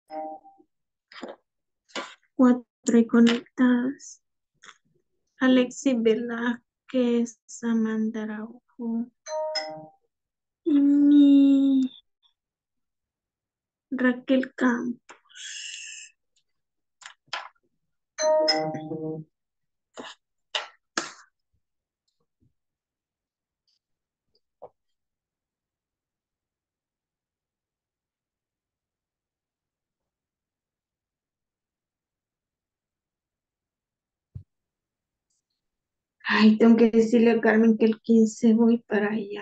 Cuatro y conectadas. Alexis Velázquez, Amanda Araujo y mi Raquel Campos. Ay, tengo que decirle a Carmen que el 15 voy para allá.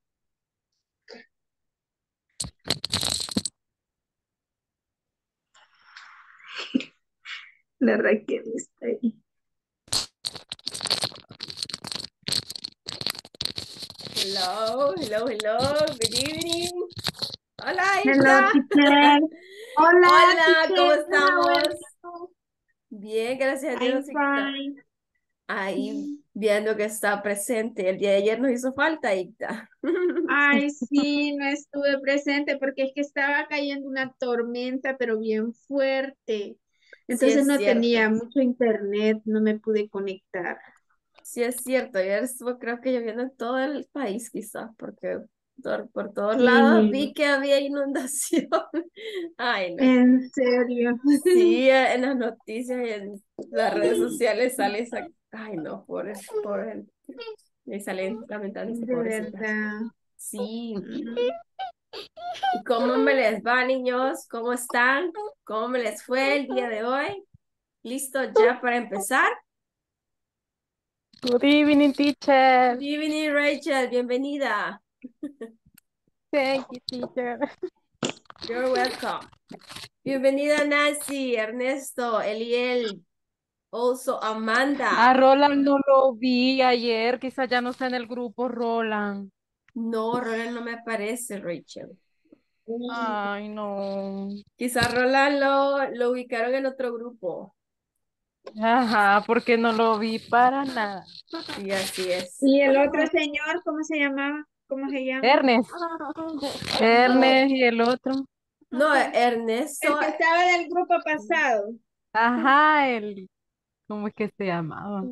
La Raquel está ahí. Hello, hello, hello. Good evening. Hola, Hello, Ita. teacher. Hola, Hola, ¿cómo teacher. How are estamos? you? Bien, gracias a I'm Dios, Ita. fine. Ahí viendo que está presente. El día de ayer nos hizo falta, Ita. Ay, sí, no estuve presente porque es que estaba cayendo una tormenta, pero bien fuerte. Sí Entonces es no tenía cierto. mucho internet, no me pude conectar. Sí es cierto. Ayer estuvo creo que lloviendo en todo el país, quizás, porque por todos lados Sí, vi que había inundación. Ay, no. en serio. Sí, en las noticias y en las redes sociales sale esa... Ay, no, por gente. Y salen lamentándose, De pobrecitas. verdad. Sí. Mm. ¿Y cómo me les va, niños? ¿Cómo están? ¿Cómo me les fue el día de hoy? ¿Listo ya para empezar? Good evening, teacher. Good evening, Rachel. Bienvenida. Thank you, teacher. You're welcome. Bienvenida, Nancy, Ernesto, Eliel, also A Amanda. Roland no lo vi ayer, quizás ya no está en el grupo, Roland. No, Roland no me aparece, Rachel. Ay, no. Quizá Roland lo ubicaron en otro grupo. Ajá, porque no lo vi para nada. Sí, así es. ¿Y el otro señor, cómo se llamaba? ¿Cómo se llama? Ernest. No, Ernest y el otro. no, Ernesto, El que estaba del grupo pasado. Ajá, ¿cómo es que se llamaba?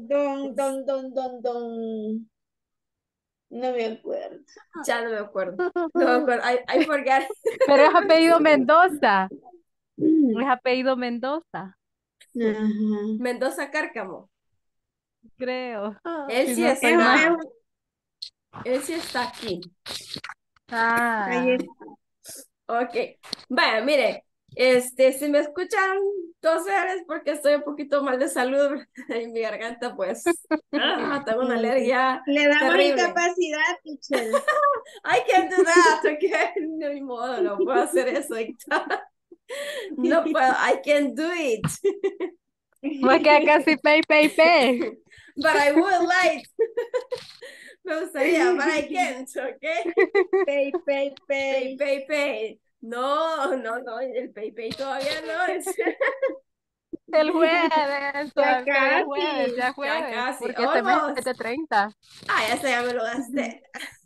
Don. No me acuerdo. ya no me acuerdo. No me acuerdo. I forgot. Pero es apellido Mendoza. Mm. Es apellido Mendoza, Ajá. Mendoza Cárcamo. creo. Él Si sí no estoy mal. Es está. un- Él sí está aquí. ahí Ah. está. Ok. Bueno, mire, si me escuchan toser es porque estoy un poquito mal de salud y mi garganta, pues, tengo una Mm. alergia Le damos terrible. incapacidad, teacher. I can't do that, okay? No, ni modo, no puedo hacer eso. No puedo, I can't do it. Me queda casi pay. But I would like. Me gustaría, but I can't, okay? Pay, Pay, pay. pay, pay. No, no, no, el pay, pay todavía no es. El jueves, Ya todavía casi. ya Ya jueves, casi, porque este mes es almost. de 30. Ah, ya sé, ya me lo gasté.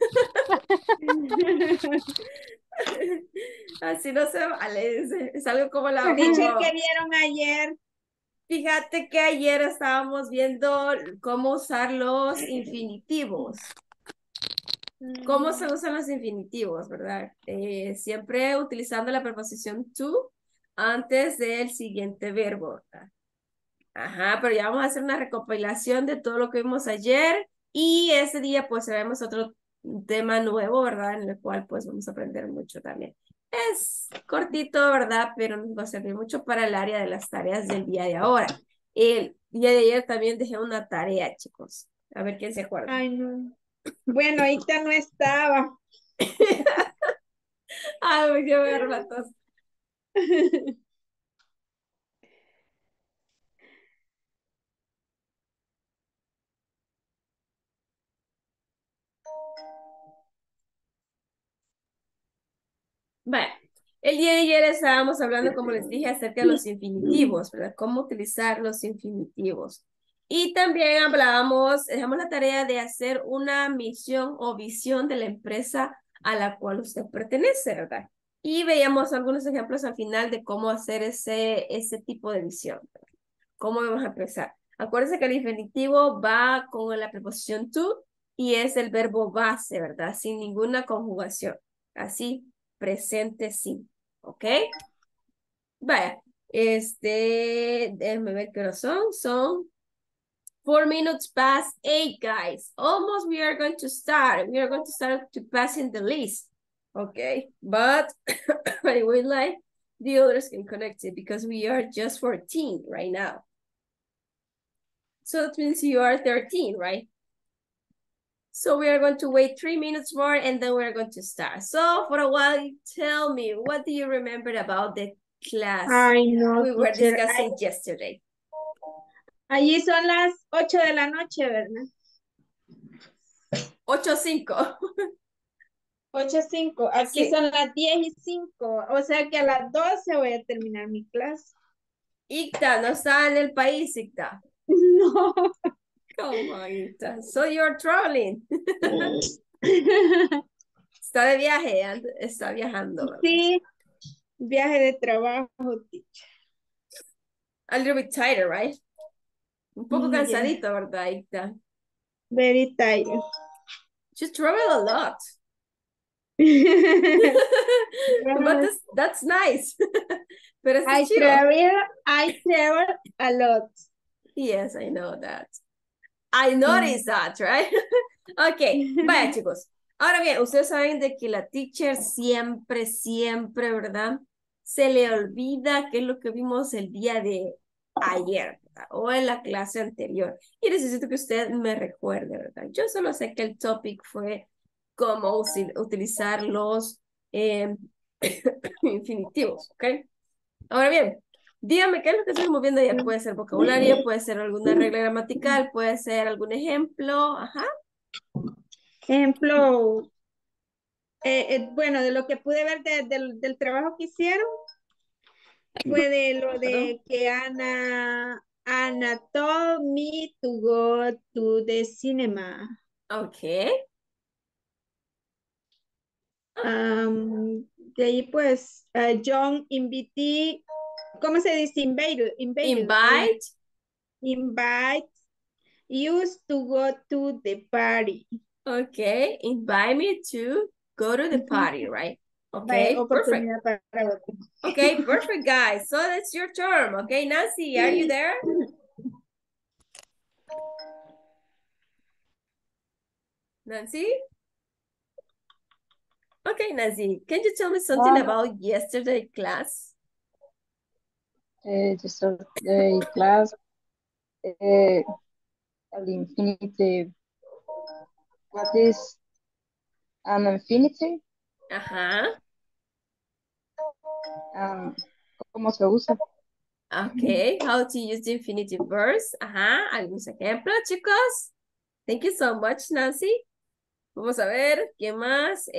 Así no se vale, es algo como Teacher, ¿qué como, vieron ayer? fíjate que ayer estábamos viendo cómo usar los infinitivos. ¿Cómo se Mm. usan los infinitivos, verdad? Siempre utilizando la preposición to antes del siguiente verbo, ¿verdad? Ajá, pero ya vamos a hacer una recopilación de todo lo que vimos ayer y ese día pues veremos otro tema nuevo, ¿verdad? En el cual pues vamos a aprender mucho también. Es cortito, ¿verdad? Pero nos va a servir mucho para el área de las tareas del día de ahora. El día de ayer también dejé una tarea, chicos. A ver quién se acuerda. Ay, no. Bueno, ahorita no estaba. Ay, yo me agarro la tos. Bueno, el día de ayer estábamos hablando, como les dije, acerca de los infinitivos, ¿verdad? Cómo utilizar los infinitivos. Y también hablábamos, dejamos la tarea de hacer una misión o visión de la empresa a la cual usted pertenece, ¿verdad? Y veíamos algunos ejemplos al final de cómo hacer ese tipo de visión. ¿Cómo vamos a empezar? Acuérdense que el infinitivo va con la preposición to y es el verbo base, ¿verdad? Sin ninguna conjugación. Así, presente sí. ¿Ok? Vaya, déjenme ver qué hora son. Son 4 minutes past 8, guys. Almost we are going to start. We are going to start to passing the list. Okay, but I would like the others can connect it because we are just 14 right now. So that means you are 13, right? So we are going to wait 3 minutes more and then we're going to start. So for a while, tell me, what do you remember about the class Ay, no, we were teacher. discussing yesterday? Allí son las 8 de la noche, ¿verdad? 8:05. 8:05. Aquí Sí. son las 10:05. O sea que a las 12 voy a terminar mi clase. Icta, no está en el país, Icta. No. Come on, Icta. So you're traveling. Está de viaje, está viajando, ¿verdad? Sí, viaje de trabajo, teacher. A little bit tired, right? Un poco Yeah. cansadito, ¿verdad, Icta? Very tired. You travel a lot. But that's nice. Pero está chido. I travel a lot. Yes, I know that. I noticed that, right? Ok, vaya chicos. Ahora bien, ustedes saben de que la teacher siempre, ¿verdad? Se le olvida qué es lo que vimos el día de ayer, ¿verdad? O en la clase anterior. Y necesito que usted me recuerde, ¿verdad? Yo solo sé que el topic fue cómo utilizar los infinitivos, ¿ok? Ahora bien, dígame qué es lo que estuvimos viendo ayer. Puede ser vocabulario, puede ser alguna regla gramatical, puede ser algún ejemplo, ajá. Ejemplo, bueno, de lo que pude ver del trabajo que hicieron, fue de lo de que Ana told me to go to the cinema. Ok. De ahí pues, John invité, ¿cómo se dice? Invite. Invite used to go to the party. Okay. Invite me to go to the party, right? Okay, Vaya perfect. oportunidad para otro. Okay, perfect, guys. So that's your term. Okay, Nancy, are you there? Nancy? Okay, Nancy, can you tell me something about yesterday class? Yesterday class, al infinity. What is an infinity? Ajá. ¿Cómo se usa? Okay, how to use the infinitive verbs. Ajá, algunos ejemplos, chicos. Thank you so much, Nancy. Vamos a ver, ¿qué más?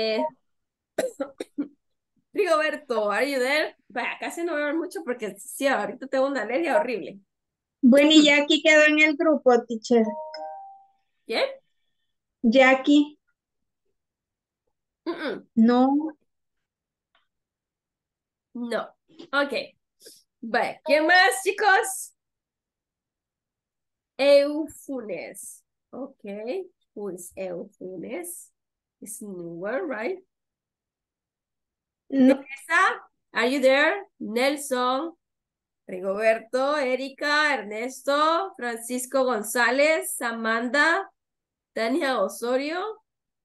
Rigoberto, are you there? Vaya, casi no veo mucho porque sí, ahorita tengo una alergia horrible. Bueno, y Jackie quedó en el grupo, teacher. ¿Quién? Jackie, no. No. Ok. Vaya, ¿quién más, chicos? Eufunes. Ok. Who is Eufunes? It's new word, right? No. Teresa, are you there? Nelson, Rigoberto, Erika, Ernesto, Francisco González, Amanda, Tania Osorio,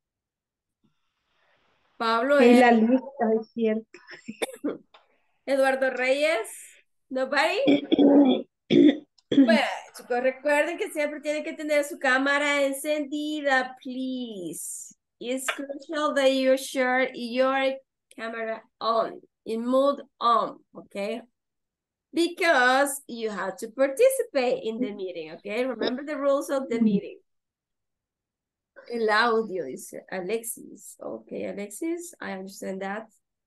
Pablo, Es la lista, es cierto. Eduardo Reyes. Nobody? Bueno, chicos, recuerden que siempre tienen que tener su cámara encendida, please. It's crucial that you share your camera on, in mode on, okay? Because you have to participate in the meeting, okay? Remember the rules of the meeting. El audio, dice Alexis. Okay, Alexis, I understand that.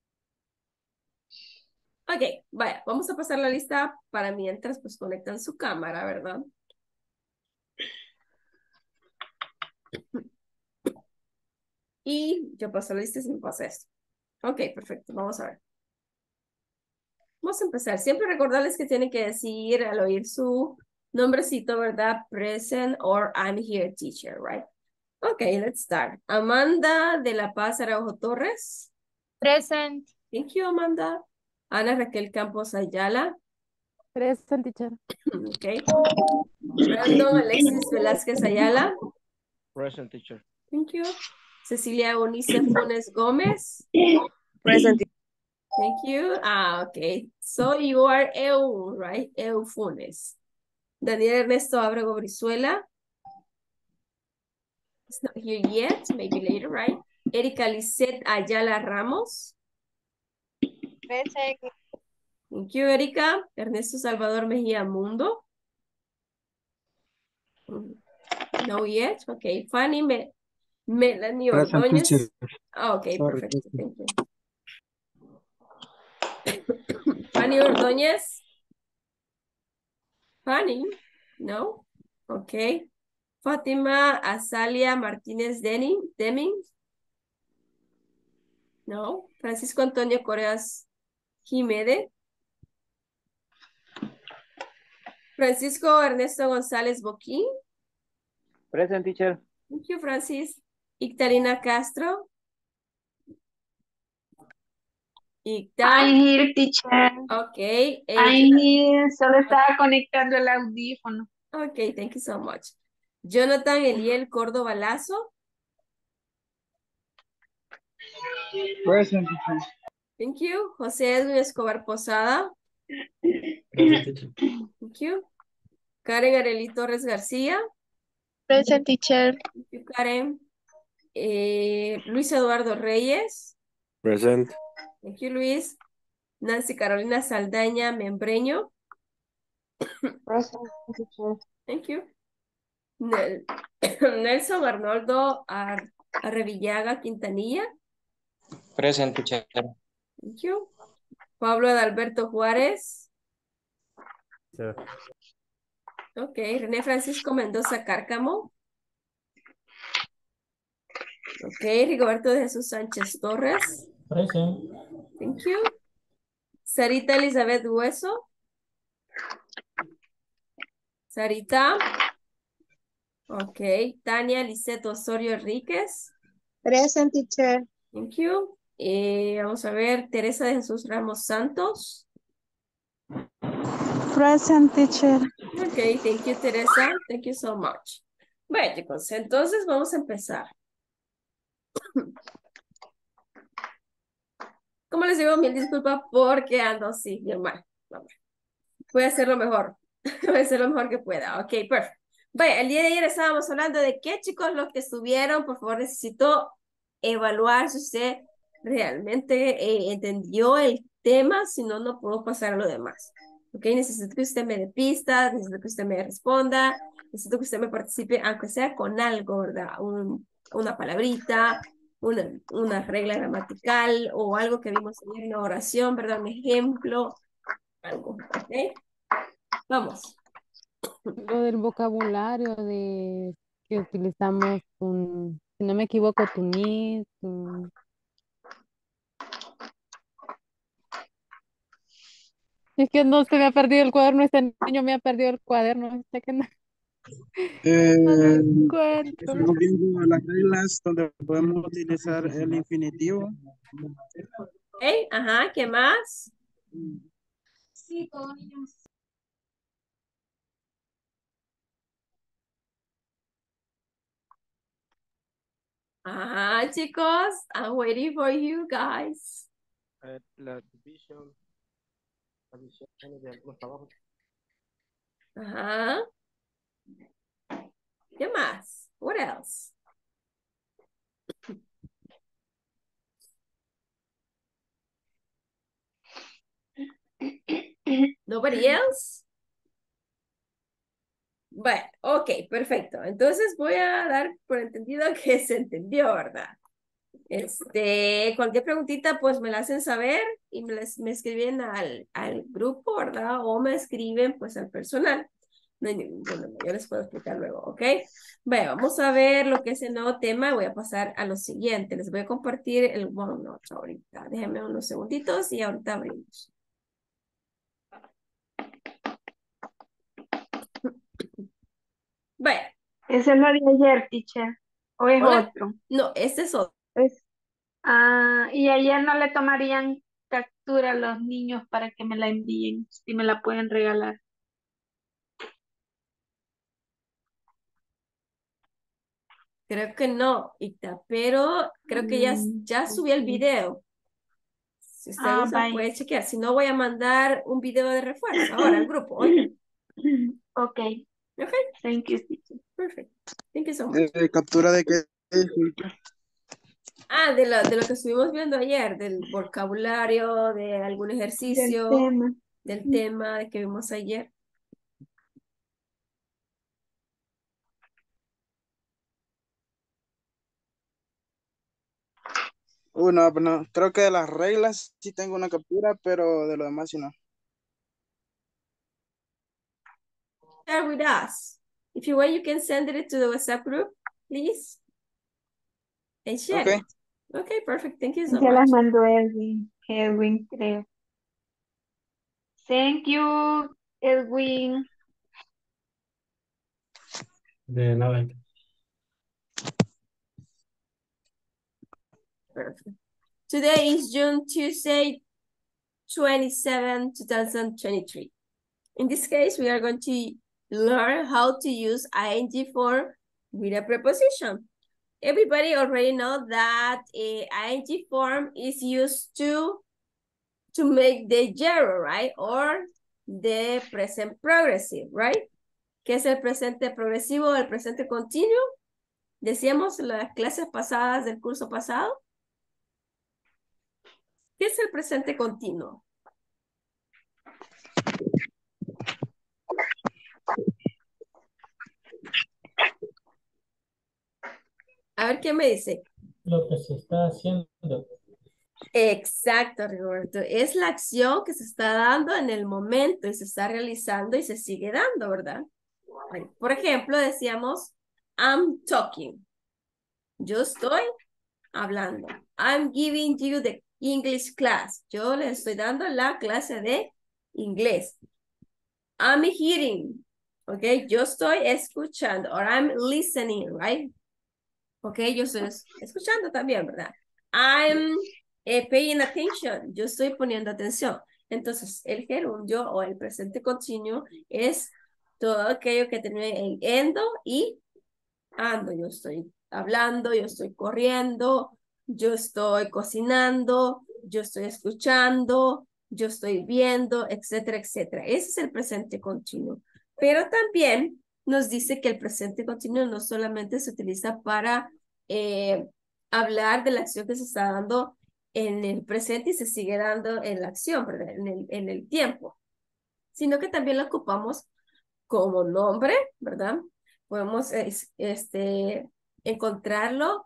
Ok, vaya, vamos a pasar la lista para mientras pues conectan su cámara, ¿verdad? Y yo paso la lista si me pasa esto. Ok, perfecto. Vamos a ver. Vamos a empezar. Siempre recordarles que tienen que decir al oír su nombrecito, ¿verdad? Present or I'm here, teacher, right? Okay, let's start. Amanda de La Paz Araujo Torres. Present. Thank you, Amanda. Ana Raquel Campos Ayala. Present, teacher. Okay. Brandon Alexis Velázquez Ayala. Present, teacher. Thank you. Cecilia Eunice Funes Gómez. Present. Thank you. Okay. So you are Eu, right? Eu Funes. Daniel Ernesto Abrego Brizuela. It's not here yet. Maybe later, right? Erika Lisette Ayala Ramos. Present. Thank you, Erika. Ernesto Salvador Mejía Mundo. No yet. Okay. Fanny Melanie Present, Ordóñez. teacher. Okay, Sorry, perfect. teacher. Thank you. Fanny Ordóñez. Fanny? No? Okay. Fátima Azalia Martínez Deming. No. Francisco Antonio Coreas Jiménez. Francisco Ernesto González Boquín. Present, teacher. Thank you, Francis. Ictalina Castro. I'm here, teacher. Okay. I'm here. Solo estaba conectando el audífono. Okay, thank you so much. Jonathan Eliel Córdoba Lazo. Present, teacher. Thank you. José Edwin Escobar Posada. Present, teacher. Thank you. Karen Arely Torres García. Present, teacher. Thank you, Karen. Luis Eduardo Reyes. Present. Thank you, Luis. Nancy Carolina Saldaña Membreño. Present, teacher. Thank you. Nelson Arnoldo Arrevillaga Quintanilla. Present, teacher. Thank you. Pablo Adalberto Juárez. Sir. Ok. René Francisco Mendoza Cárcamo. Ok. Rigoberto de Jesús Sánchez Torres. Present. Thank you. Sarita Elizabeth Hueso. Sarita. Ok. Tania Lisette Osorio Enríquez. Present, teacher. Thank you. Vamos a ver. Teresa de Jesús Ramos Santos. Present, teacher. Ok, thank you, Teresa. Thank you so much. Bueno, chicos, entonces vamos a empezar. Como les digo, mil disculpas porque ando así, bien mal. Voy a hacer lo mejor. Voy a hacer lo mejor que pueda. Ok, perfecto. Vaya, el día de ayer estábamos hablando de qué, chicos, los que estuvieron, por favor, necesito evaluar si usted realmente entendió el tema, si no, no puedo pasar a lo demás. Ok, necesito que usted me dé pistas, necesito que usted me responda, necesito que usted me participe, aunque sea con algo, ¿verdad? Una palabrita, una regla gramatical o algo que vimos ayer en la oración, ¿verdad? Un ejemplo, algo, ¿ok? Vamos. Lo del vocabulario de que utilizamos si no me equivoco, tu ni, tu... Es que no se me ha perdido el cuaderno, este niño me ha perdido el cuaderno, sé que no, no lo encuentro. Estamos viendo las reglas donde podemos utilizar el infinitivo. ¿Ok? Ajá, ¿qué más? Sí, todo niño. Ajá, chicos, I'm waiting for you guys. La división de algunos trabajos. Ajá. ¿Qué más? What else? Nobody else? Bueno, ok, perfecto. Entonces voy a dar por entendido que se entendió, ¿verdad? Cualquier preguntita, pues me la hacen saber y me escriben al grupo, ¿verdad? O me escriben, pues, al personal. No hay ningún problema, yo les puedo explicar luego, ¿ok? Bueno, vamos a ver lo que es el nuevo tema. Voy a pasar a lo siguiente. Les voy a compartir el OneNote ahorita. Déjenme unos segunditos y ahorita abrimos. Bueno, Ese es lo de ayer, teacher. ¿O es hola. otro? No, este es otro. Y ayer no le tomarían captura a los niños para que me la envíen, si me la pueden regalar. Creo que no, Ita, pero creo que ya subí el Ok. video. Si usted gusta, Bye. puede chequear. Si no, voy a mandar un video de refuerzo ahora al grupo, hoy. Ok, Ok, thank you, teacher. perfect. Thank you so much. ¿Captura de qué? Disculpe. Ah, de lo que estuvimos viendo ayer, del vocabulario, de algún Del ejercicio, tema. del tema que vimos ayer. No, pues no. Creo que de las reglas sí tengo una captura, pero de lo demás sí no. Share with us. If you want, you can send it to the WhatsApp group, please. And share Ok. it. Okay, perfect. Thank you so Ya las much. mandó Edwin, creo. Thank you, Edwin. De nada. Perfect. Today is June Tuesday, 27, 2023. In this case, we are going to learn how to use ing form with a preposition. Everybody already know that ing form is used to make the gerund, right? Or the present progressive, right? ¿Qué es el presente progresivo, el presente continuo? Decíamos en las clases pasadas del curso pasado. ¿Qué es el presente continuo? A ver qué me dice. Lo que se está haciendo. Exacto, Roberto. Es la acción que se está dando en el momento y se está realizando y se sigue dando, ¿verdad? Por ejemplo, decíamos, I'm talking. Yo estoy hablando. I'm giving you the English class. Yo le estoy dando la clase de inglés. I'm hearing. Ok, yo estoy escuchando. Or I'm listening, right? Ok, yo estoy escuchando también, ¿verdad? I'm paying attention. Yo estoy poniendo atención. Entonces, el gerundio o el presente continuo es todo aquello que tiene el endo y ando. Yo estoy hablando, yo estoy corriendo, yo estoy cocinando, yo estoy escuchando, yo estoy viendo, etcétera, etcétera. Ese es el presente continuo. Pero también nos dice que el presente continuo no solamente se utiliza para hablar de la acción que se está dando en el presente y se sigue dando en la acción, ¿verdad? En el tiempo, sino que también lo ocupamos como nombre, ¿verdad? Podemos encontrarlo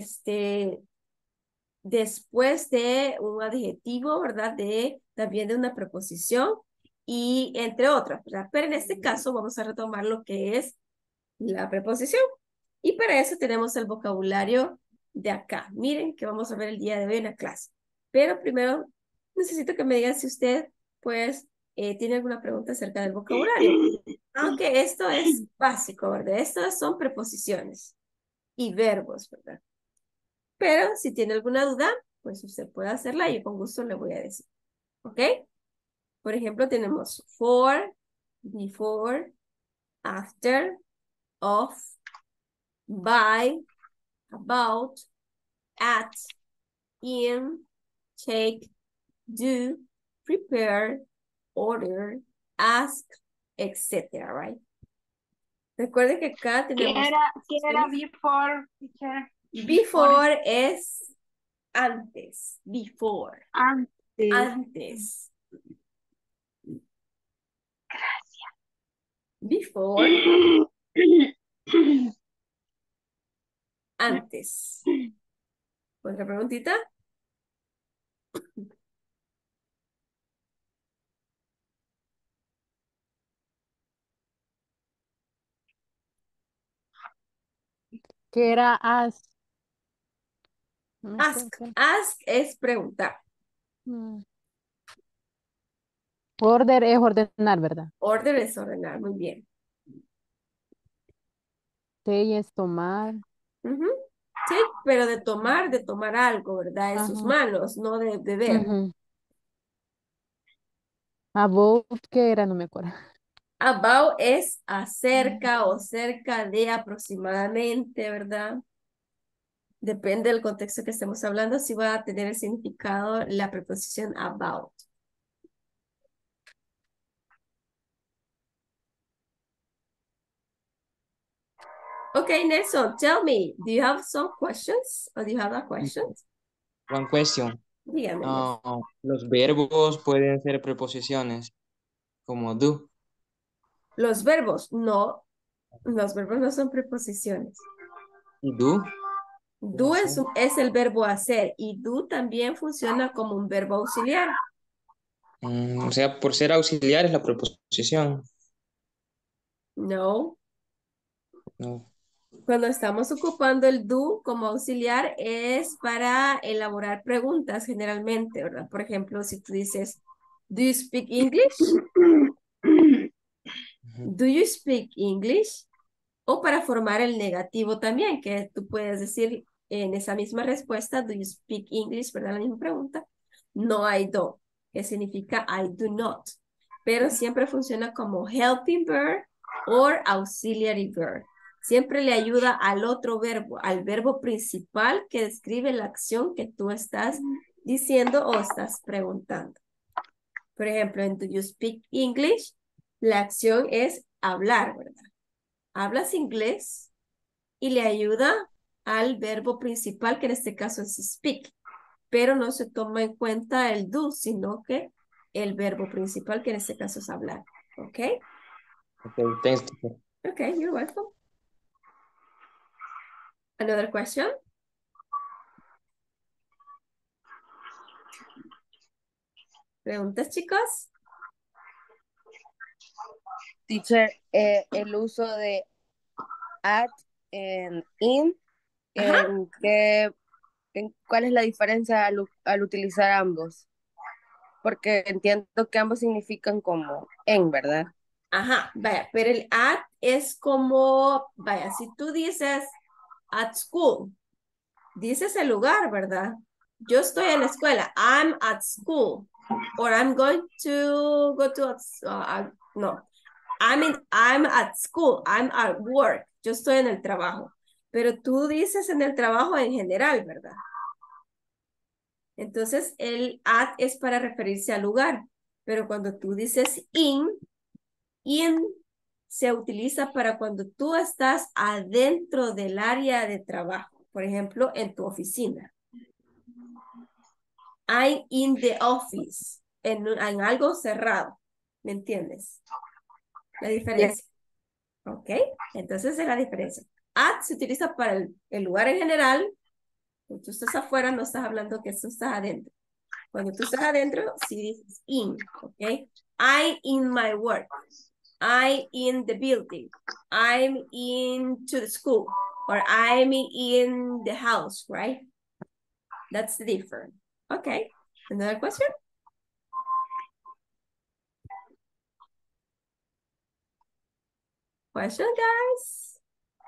después de un adjetivo, ¿verdad? También de una preposición y entre otras, ¿verdad? Pero en este caso vamos a retomar lo que es la preposición. Y para eso tenemos el vocabulario de acá. Miren que vamos a ver el día de hoy en la clase. Pero primero necesito que me digan si usted, pues, tiene alguna pregunta acerca del vocabulario. Aunque esto es básico, ¿verdad? Estas son preposiciones y verbos, ¿verdad? Pero si tiene alguna duda, pues usted puede hacerla y yo con gusto le voy a decir. ¿Ok? Por ejemplo, tenemos for, before, after, of, by, about, at, in, take, do, prepare, order, ask, etc. Right? Recuerde que acá ¿Qué tenemos era before, teacher? before es antes, before, Antes. antes. Before, antes. ¿Otra preguntita? Que era as. No me acuerdo Ask. qué era. Ask es preguntar. Mm. Order es ordenar, ¿verdad? Order es ordenar. Muy bien. Take es tomar. Ujú. Take, pero de tomar algo, ¿verdad? En sus Ajá. manos, no de beber. Ujú. About, ¿qué era? No me acuerdo. About es acerca o cerca de aproximadamente, ¿verdad? Depende del contexto que estemos hablando, si va a tener el significado la preposición about. Okay, Nelson, tell me, do you have some questions? Or do you have a question? One question. Dígame, Nelson. Los verbos pueden ser preposiciones, como do. Los verbos, no. Los verbos no son preposiciones. ¿Y do? Do es el verbo hacer y do también funciona como un verbo auxiliar. O sea, por ser auxiliar es la preposición. No. No. Cuando estamos ocupando el do como auxiliar es para elaborar preguntas generalmente, ¿verdad? Por ejemplo, si tú dices, ¿do you speak English? ¿Do you speak English? O para formar el negativo también, que tú puedes decir en esa misma respuesta, ¿do you speak English? ¿Verdad? La misma pregunta. No, I don't, que significa I do not. Pero siempre funciona como helping verb o auxiliary verb. Siempre le ayuda al otro verbo, al verbo principal que describe la acción que tú estás diciendo o estás preguntando. Por ejemplo, en Do you speak English? La acción es hablar, ¿verdad? Hablas inglés y le ayuda al verbo principal, que en este caso es speak, pero no se toma en cuenta el do, sino que el verbo principal, que en este caso es hablar. ¿Ok? Okay, thanks. Ok, you're welcome. Another question? ¿Preguntas, chicos? Teacher, el uso de at en in, Ajá. ¿cuál es la diferencia al utilizar ambos? Porque entiendo que ambos significan como en, ¿verdad? Ajá, vaya, pero el at es como, vaya, si tú dices at school, dices el lugar, ¿verdad? Yo estoy en la escuela, I'm at school, or I'm going to go to, no, I'm at school, I'm at work, yo estoy en el trabajo, pero tú dices en el trabajo en general, ¿verdad? Entonces el at es para referirse al lugar, pero cuando tú dices in se utiliza para cuando tú estás adentro del área de trabajo, por ejemplo, en tu oficina. I'm in the office, en algo cerrado, ¿me entiendes? La diferencia. ¿Ok? Entonces es la diferencia. At se utiliza para el lugar en general. Cuando tú estás afuera, no estás hablando que tú estás adentro. Cuando tú estás adentro, sí dices in, ¿ok? I'm in my work. I'm in the building. I'm into the school. Or I'm in the house, right? That's the difference. Okay. Another question? Question, guys?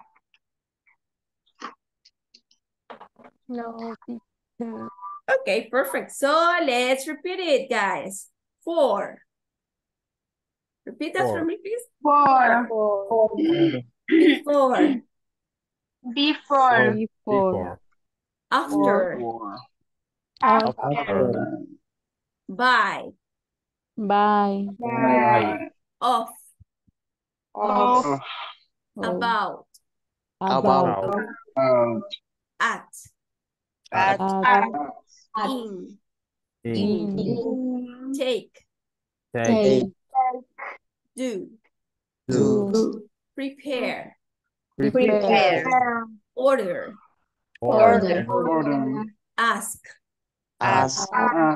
No, teacher. Okay, perfect. So let's repeat it, guys. 4. Repeat that for me, please. For. Before. Before. Before. After. After. By. By. Of. Of. Oh. About. About. At. At, In. In. Take. Take. Do. Do. Prepare. prepare, Order. order, Ask. ask,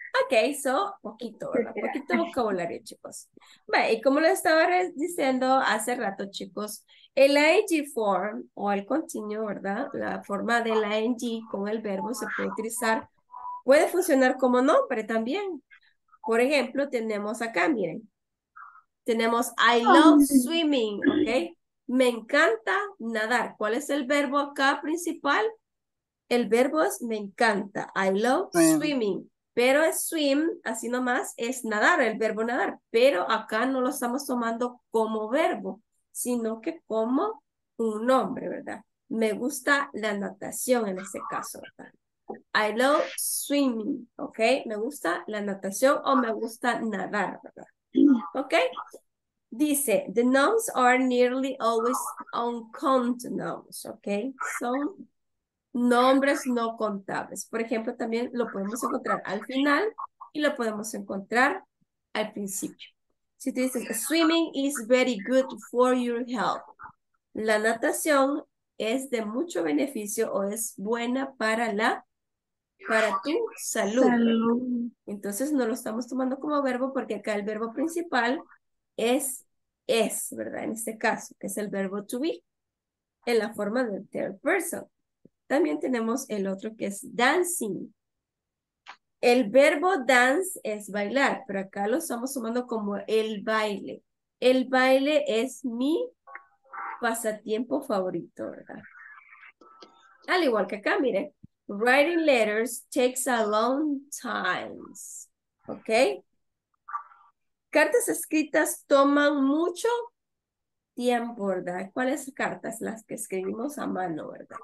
Ok, so, poquito, ¿verdad? Poquito vocabulario, chicos. Bueno, y como les estaba diciendo hace rato, chicos, el ing form o el continuo, ¿verdad? La forma del ing con el verbo se puede utilizar, puede funcionar como nombre también. Por ejemplo, tenemos acá, miren. Tenemos I love swimming, ¿ok? Me encanta nadar. ¿Cuál es el verbo acá principal? El verbo es me encanta. I love swimming. Pero es swim, así nomás, es nadar, el verbo nadar. Pero acá no lo estamos tomando como verbo, sino que como un nombre, ¿verdad? Me gusta la natación en este caso, ¿verdad? I love swimming, ¿ok? Me gusta la natación o me gusta nadar, ¿verdad? ¿Ok? Dice, the nouns are nearly always uncountable nouns, ¿ok? Son nombres no contables. Por ejemplo, también lo podemos encontrar al final y lo podemos encontrar al principio. Si tú dices, swimming is very good for your health. La natación es de mucho beneficio o es buena para tu salud. Salud. Entonces no lo estamos tomando como verbo porque acá el verbo principal es, ¿verdad? En este caso, que es el verbo to be, en la forma del third person. También tenemos el otro que es dancing. El verbo dance es bailar, pero acá lo estamos tomando como el baile. El baile es mi pasatiempo favorito, ¿verdad? Al igual que acá, miren. Writing letters takes a long time. ¿Ok? Cartas escritas toman mucho tiempo, ¿verdad? ¿Cuáles cartas? Las que escribimos a mano, ¿verdad?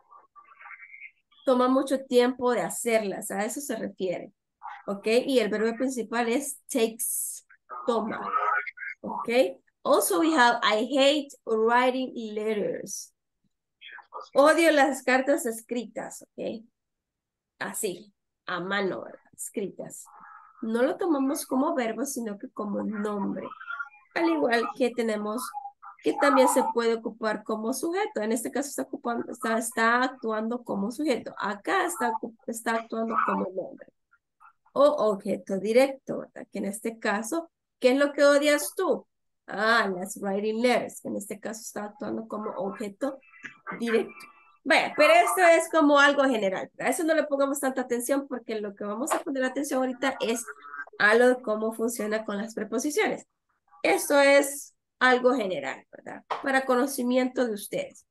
Toma mucho tiempo de hacerlas, a eso se refiere. ¿Ok? Y el verbo principal es takes, toma. ¿Ok? Also we have I hate writing letters. Odio las cartas escritas, ¿ok? Así, a mano, ¿verdad? Escritas. No lo tomamos como verbo, sino que como nombre. Al igual que tenemos que también se puede ocupar como sujeto. En este caso está actuando como sujeto. Acá está actuando como nombre. O objeto directo, ¿verdad? Que en este caso, ¿qué es lo que odias tú? Las writing letters, que en este caso está actuando como objeto directo. Bueno, pero esto es como algo general. A eso no le pongamos tanta atención porque lo que vamos a poner atención ahorita es a lo de cómo funciona con las preposiciones. Esto es algo general, ¿verdad? Para conocimiento de ustedes.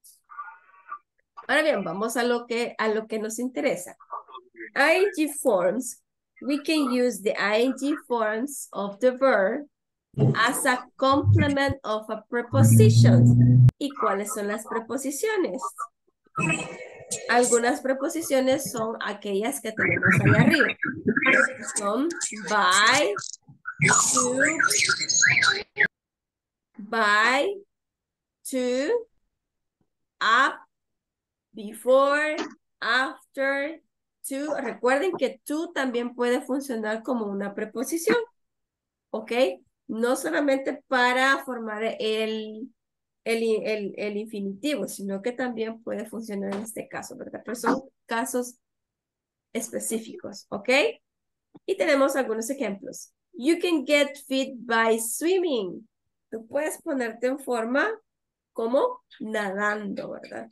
Ahora bien, vamos a lo que nos interesa. ING forms. We can use the ING forms of the verb as a complement of a preposition. ¿Y cuáles son las preposiciones? Algunas preposiciones son aquellas que tenemos ahí arriba. Son by, to, up, before, after, to. Recuerden que to también puede funcionar como una preposición. ¿Ok? No solamente para formar el infinitivo, sino que también puede funcionar en este caso, ¿verdad? Pero son casos específicos, ¿ok? Y tenemos algunos ejemplos. You can get fit by swimming. Tú puedes ponerte en forma como nadando, ¿verdad?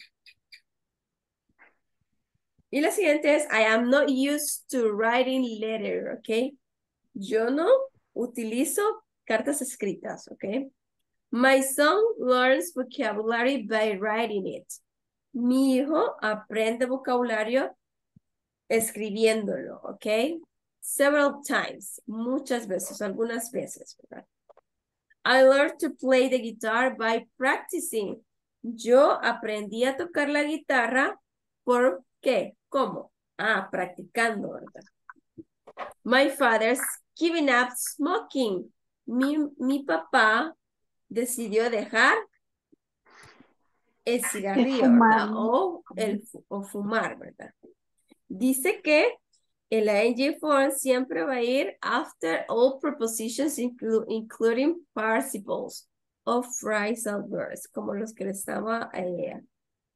Y la siguiente es, I am not used to writing letter, ¿ok? Yo no utilizo cartas escritas, ¿ok? My son learns vocabulary by writing it. Mi hijo aprende vocabulario escribiéndolo, ¿ok? Several times, muchas veces, algunas veces, ¿verdad? I learned to play the guitar by practicing. Yo aprendí a tocar la guitarra, ¿por qué? ¿Cómo? Practicando, ¿verdad? My father's giving up smoking. Mi papá decidió dejar el cigarrillo, ¿verdad? O fumar, ¿verdad? Dice que el ing form siempre va a ir after all prepositions, including participles of phrasal verbs, como los que le estaba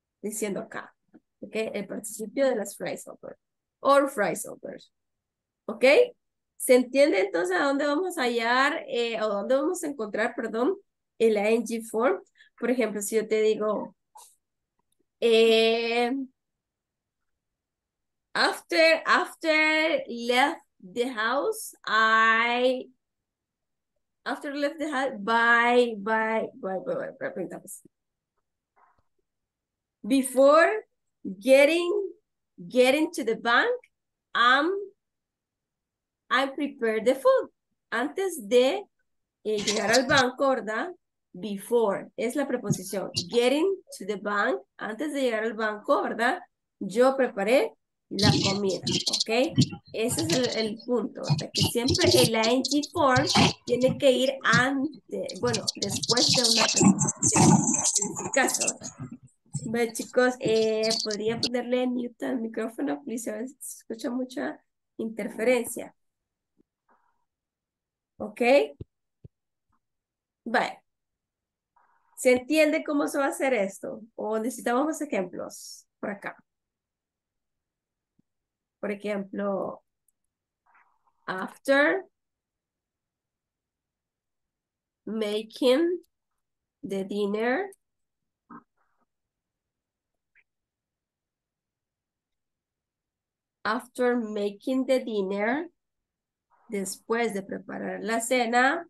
diciendo acá. ¿Ok? El participio de las phrasal verbs. Or phrasal verbs. ¿Ok? ¿Se entiende entonces a dónde vamos a hallar, o dónde vamos a encontrar, perdón, el ing form? Por ejemplo, si yo te digo, eh, after left the house, after left the house, repitamos. Before getting to the bank, I prepared the food. Antes de llegar al banco, ¿verdad? Before es la preposición. Getting to the bank, antes de llegar al banco, ¿verdad? Yo preparé la comida, ¿ok? Ese es el punto, ¿verdad? Que siempre el ing form tiene que ir antes, bueno, después de una preposición. En este caso, ¿verdad? Bueno, chicos, ¿podría ponerle mute al micrófono, please? A ver si se escucha mucha interferencia. ¿Ok? Vale. ¿Se entiende cómo se va a hacer esto? ¿O necesitamos más ejemplos por acá? Por ejemplo, after making the dinner, after making the dinner, después de preparar la cena,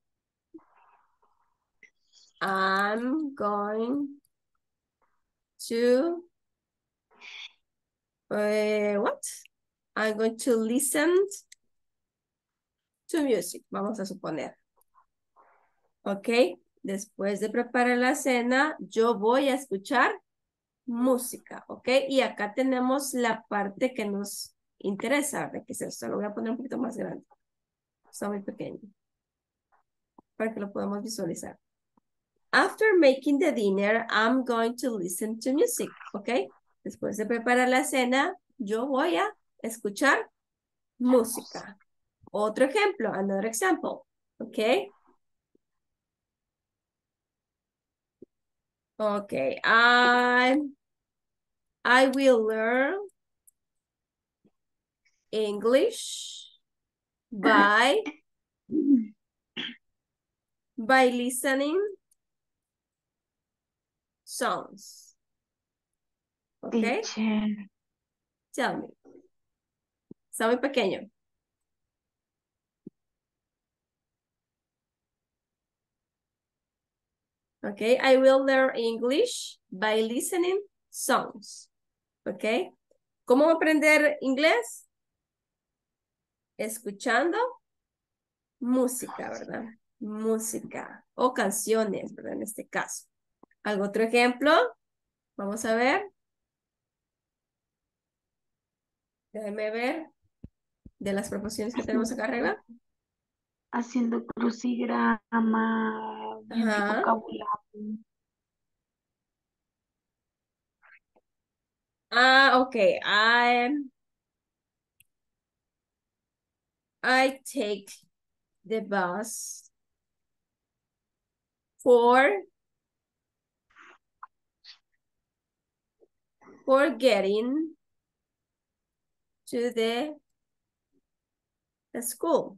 I'm going to, what? I'm going to listen to music, vamos a suponer. ¿Ok? Después de preparar la cena, yo voy a escuchar música, ¿ok? Y acá tenemos la parte que nos interesa, ¿verdad? Que es esto, lo voy a poner un poquito más grande. Está muy pequeño. Para que lo podamos visualizar. After making the dinner, I'm going to listen to music, ¿ok? Después de preparar la cena, yo voy a escuchar música. Otro ejemplo, another example, ¿ok? Ok, I will learn English by listening songs. ¿Ok? Teacher. Tell me. Está muy pequeño. ¿Ok? I will learn English by listening songs. ¿Ok? ¿Cómo aprender inglés? Escuchando música, ¿verdad? Música o canciones, ¿verdad? En este caso. ¿Algún otro ejemplo? Vamos a ver. Déjenme ver de las proposiciones que tenemos acá arriba. Haciendo crucigrama, viendo el Ajá. vocabulario. Ok. I take the bus for getting to the school.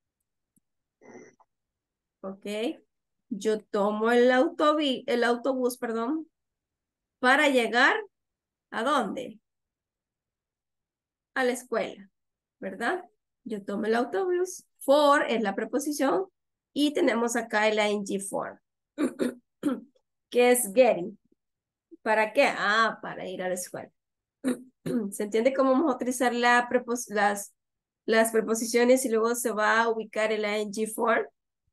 ¿Ok? Yo tomo el autobús, perdón, para llegar ¿a dónde? A la escuela, ¿verdad? Yo tomo el autobús. For es la preposición y tenemos acá el ing form, que es getting. ¿Para qué? Para ir a la escuela. ¿Se entiende cómo vamos a utilizar las preposiciones y luego se va a ubicar el ing form?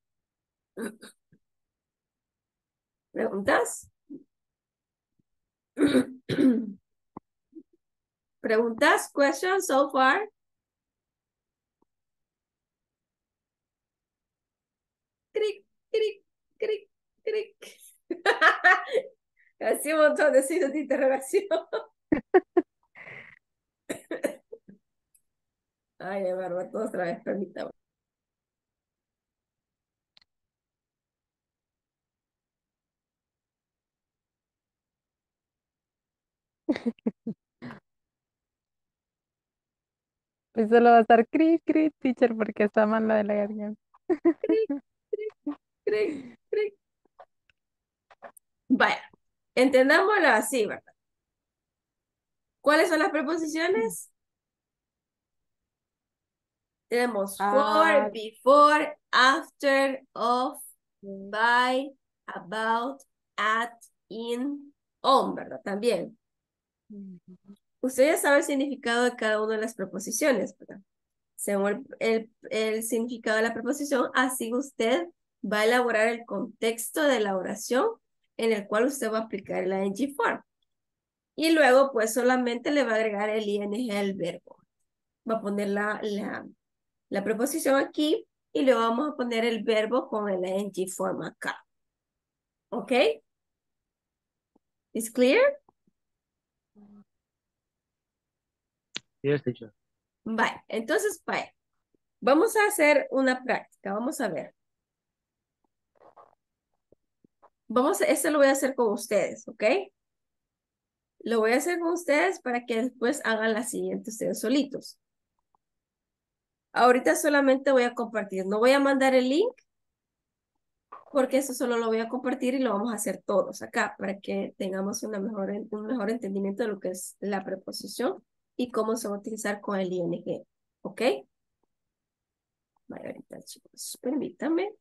¿Preguntas? ¿Preguntas? Questions so far? Cric, cric, cric, cric. Así un montón de signos de interrogación. Ay, me barba todo otra vez, permítame. Y solo va a estar cri, cri, teacher, porque está mal la de la garganta. Cric, cric, cric, cric. Vaya, entendámoslo así, ¿verdad? ¿Cuáles son las preposiciones? Tenemos for, before, after, of, by, about, at, in, on, ¿verdad? También. Usted ya sabe el significado de cada una de las preposiciones, ¿verdad? Según el significado de la preposición, así usted va a elaborar el contexto de la oración en el cual usted va a aplicar el ing form. Y luego, pues, solamente le va a agregar el ing al verbo. Va a poner la preposición aquí y luego vamos a poner el verbo con el ing form acá. ¿Ok? ¿Es clear? Yes, teacher. Vale, entonces, vaya. Vamos a hacer una práctica. Vamos a ver. Esto lo voy a hacer con ustedes, ¿ok? Lo voy a hacer con ustedes para que después hagan la siguiente ustedes solitos. Ahorita solamente voy a compartir. No voy a mandar el link porque eso solo lo voy a compartir y lo vamos a hacer todos acá para que tengamos un mejor entendimiento de lo que es la preposición y cómo se va a utilizar con el ing. ¿Ok? Vale, ahorita chicos, permítanme.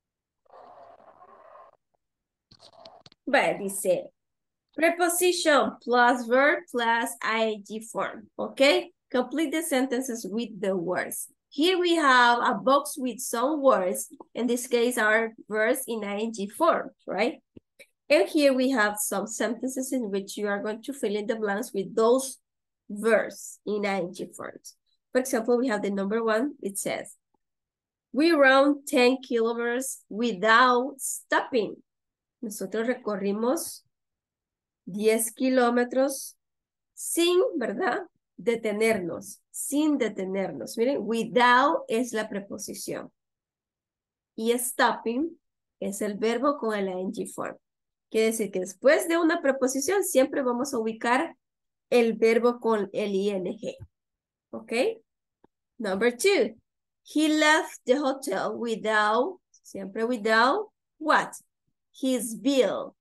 Vale, dice preposition plus verb plus ing form. Okay? Complete the sentences with the words. Here we have a box with some words. In this case, our verbs in ing form, right? And here we have some sentences in which you are going to fill in the blanks with those verbs in ing forms. For example, we have the number 1. It says, we run 10 kilometers without stopping. Nosotros recorrimos 10 kilómetros sin, ¿verdad? Detenernos, sin detenernos. Miren, without es la preposición. Y stopping es el verbo con el ing form. Quiere decir que después de una preposición siempre vamos a ubicar el verbo con el ing. ¿Ok? Number 2. He left the hotel without, siempre without, what? His bill.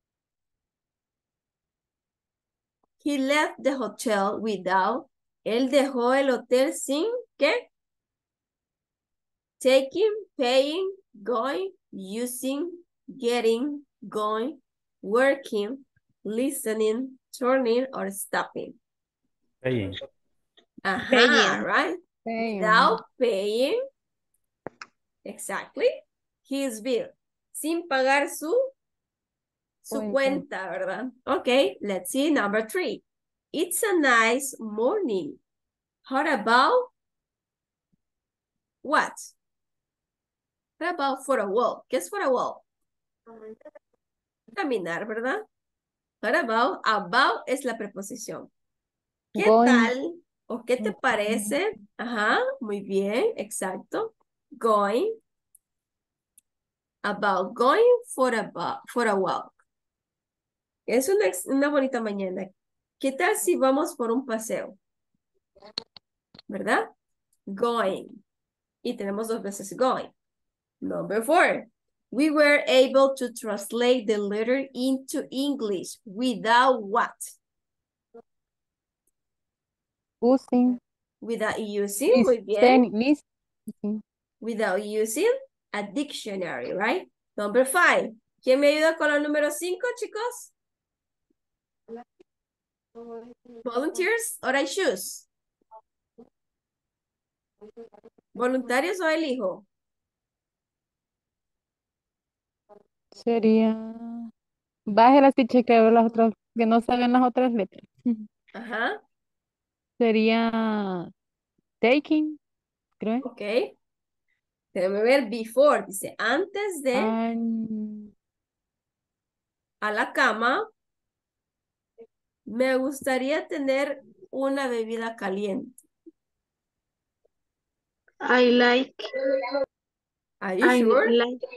He left the hotel without, él dejó el hotel sin, ¿qué? Taking, paying, going, using, getting, going, working, listening, turning, or stopping. Paying. Ajá, Paying. right? Paying. Without paying, exactly, his bill. Sin pagar su cuenta, ¿verdad? Okay, let's see, number 3. It's a nice morning. How about what? What about for a walk? ¿Qué es for a walk? Caminar, ¿verdad? What about? About es la preposición. ¿Qué Going. tal o qué te parece? Ajá, muy bien, exacto. Going. About going for a walk. Es una bonita mañana. ¿Qué tal si vamos por un paseo? ¿Verdad? Going. Y tenemos 2 veces going. Number 4. We were able to translate the letter into English without what? Using. Without using, muy bien. Listening. Without using a dictionary, right? Number 5. ¿Quién me ayuda con el número 5, chicos? Volunteers or I choose? ¿Voluntarios o elijo? Sería. Bájelas y chequeo las otras, que no saben las otras letras. Ajá. Sería taking, creo. Ok. Déjame ver, before, dice, antes de a la cama, me gustaría tener una bebida caliente. I like. Are you sure?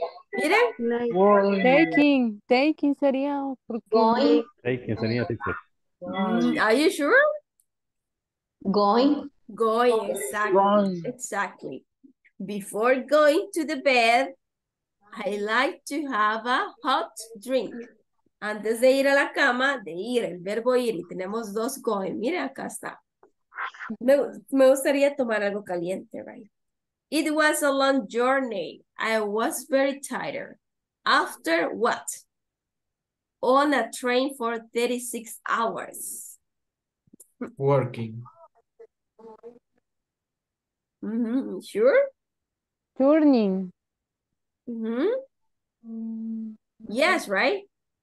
Miren. Taking sería. Taking sería teacher. Are you sure? Going. Going, exactly. Going. Exactly. Before going to the bed, I like to have a hot drink. Antes de ir a la cama, de ir, el verbo ir, y tenemos dos going. Mire, acá está. Me gustaría tomar algo caliente, right? It was a long journey. I was very tired. After what? On a train for 36 hours. Working. Sure? Turning. Yes, right?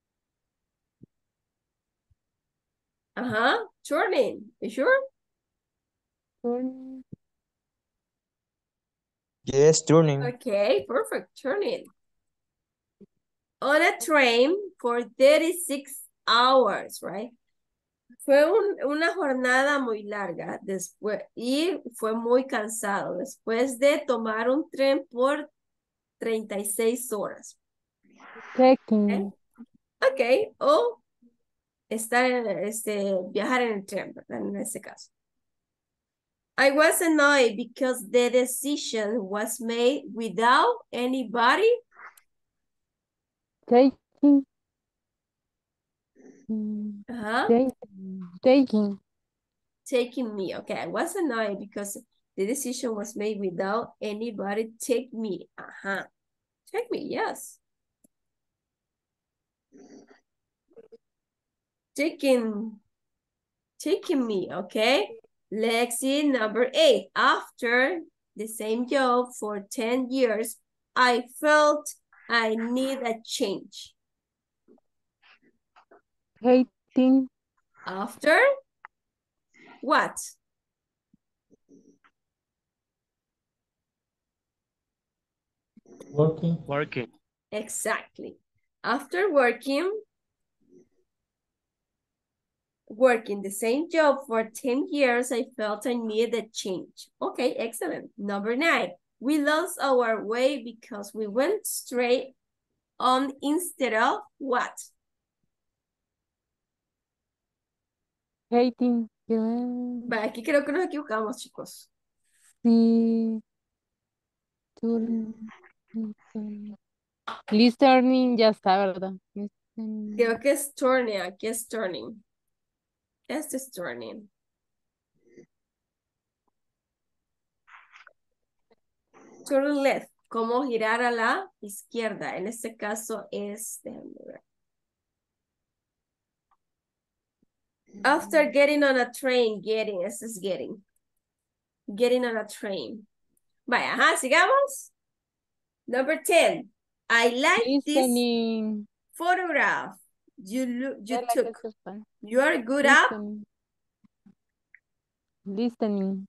Turning. You sure? Turning. Yes, turning. Okay, perfect. Turning. On a train for 36 hours, right? Fue una jornada muy larga después y fue muy cansado después de tomar un tren por 36 horas. Taking. Okay, o estar viajar en el tren, ¿verdad? En este caso. I was annoyed because the decision was made without anybody. Taking. Taking. Taking me. Okay, I was annoyed because the decision was made without anybody take me. Take me, yes. Taking me, okay? Let's see, number 8. After the same job for 10 years, I felt I need a change. Hating. After what? Working. Working. Exactly. After working the same job for 10 years, I felt I needed a change. Okay, excellent. Number 9. We lost our way because we went straight on instead of what? Hating. Aquí creo que nos equivocamos, chicos. Sí. Listening ya está, ¿verdad? Creo que es turning. Aquí es turning. Este es turning. Turn left. ¿Cómo girar a la izquierda? En este caso es... Déjame ver. After getting on a train, este es getting. Getting on a train. Vaya, sigamos. Number 10. I like Listening. this photograph you took. You are good Listening. up. Listening.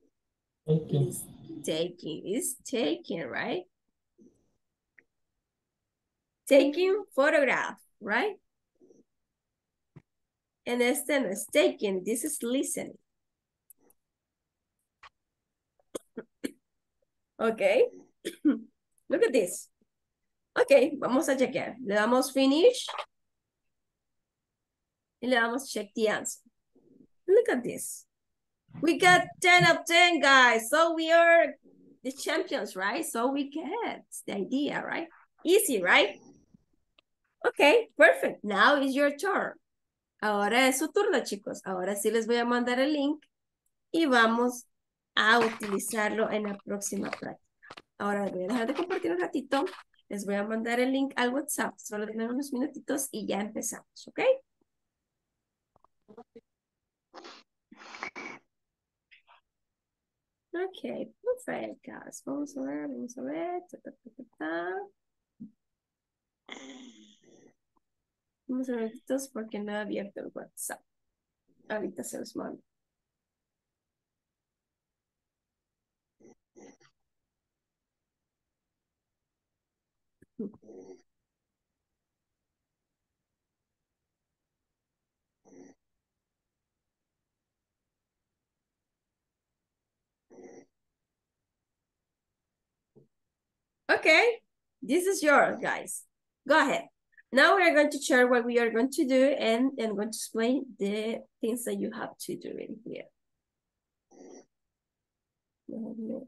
Is taking, right? Taking photograph, right? And este no es taking, this is listening. Okay. Look at this. Okay, vamos a chequear. Le damos finish. Y le damos check the answer. Look at this. We got 10 of 10, guys. So we are the champions, right? So we get the idea, right? Easy, right? Okay, perfect. Now is your turn. Ahora es su turno, chicos. Ahora sí les voy a mandar el link y vamos a utilizarlo en la próxima práctica. Ahora voy a dejar de compartir un ratito. Les voy a mandar el link al WhatsApp. Solo tener unos minutitos y ya empezamos, ¿ok? Ok, perfecto, guys. Vamos a ver, vamos a ver. Unos minutitos porque no he abierto el WhatsApp. Ahorita se los mando. Okay, this is yours, guys. Go ahead. Now we are going to share what we are going to do and I'm going to explain the things that you have to do in here. Déjenme.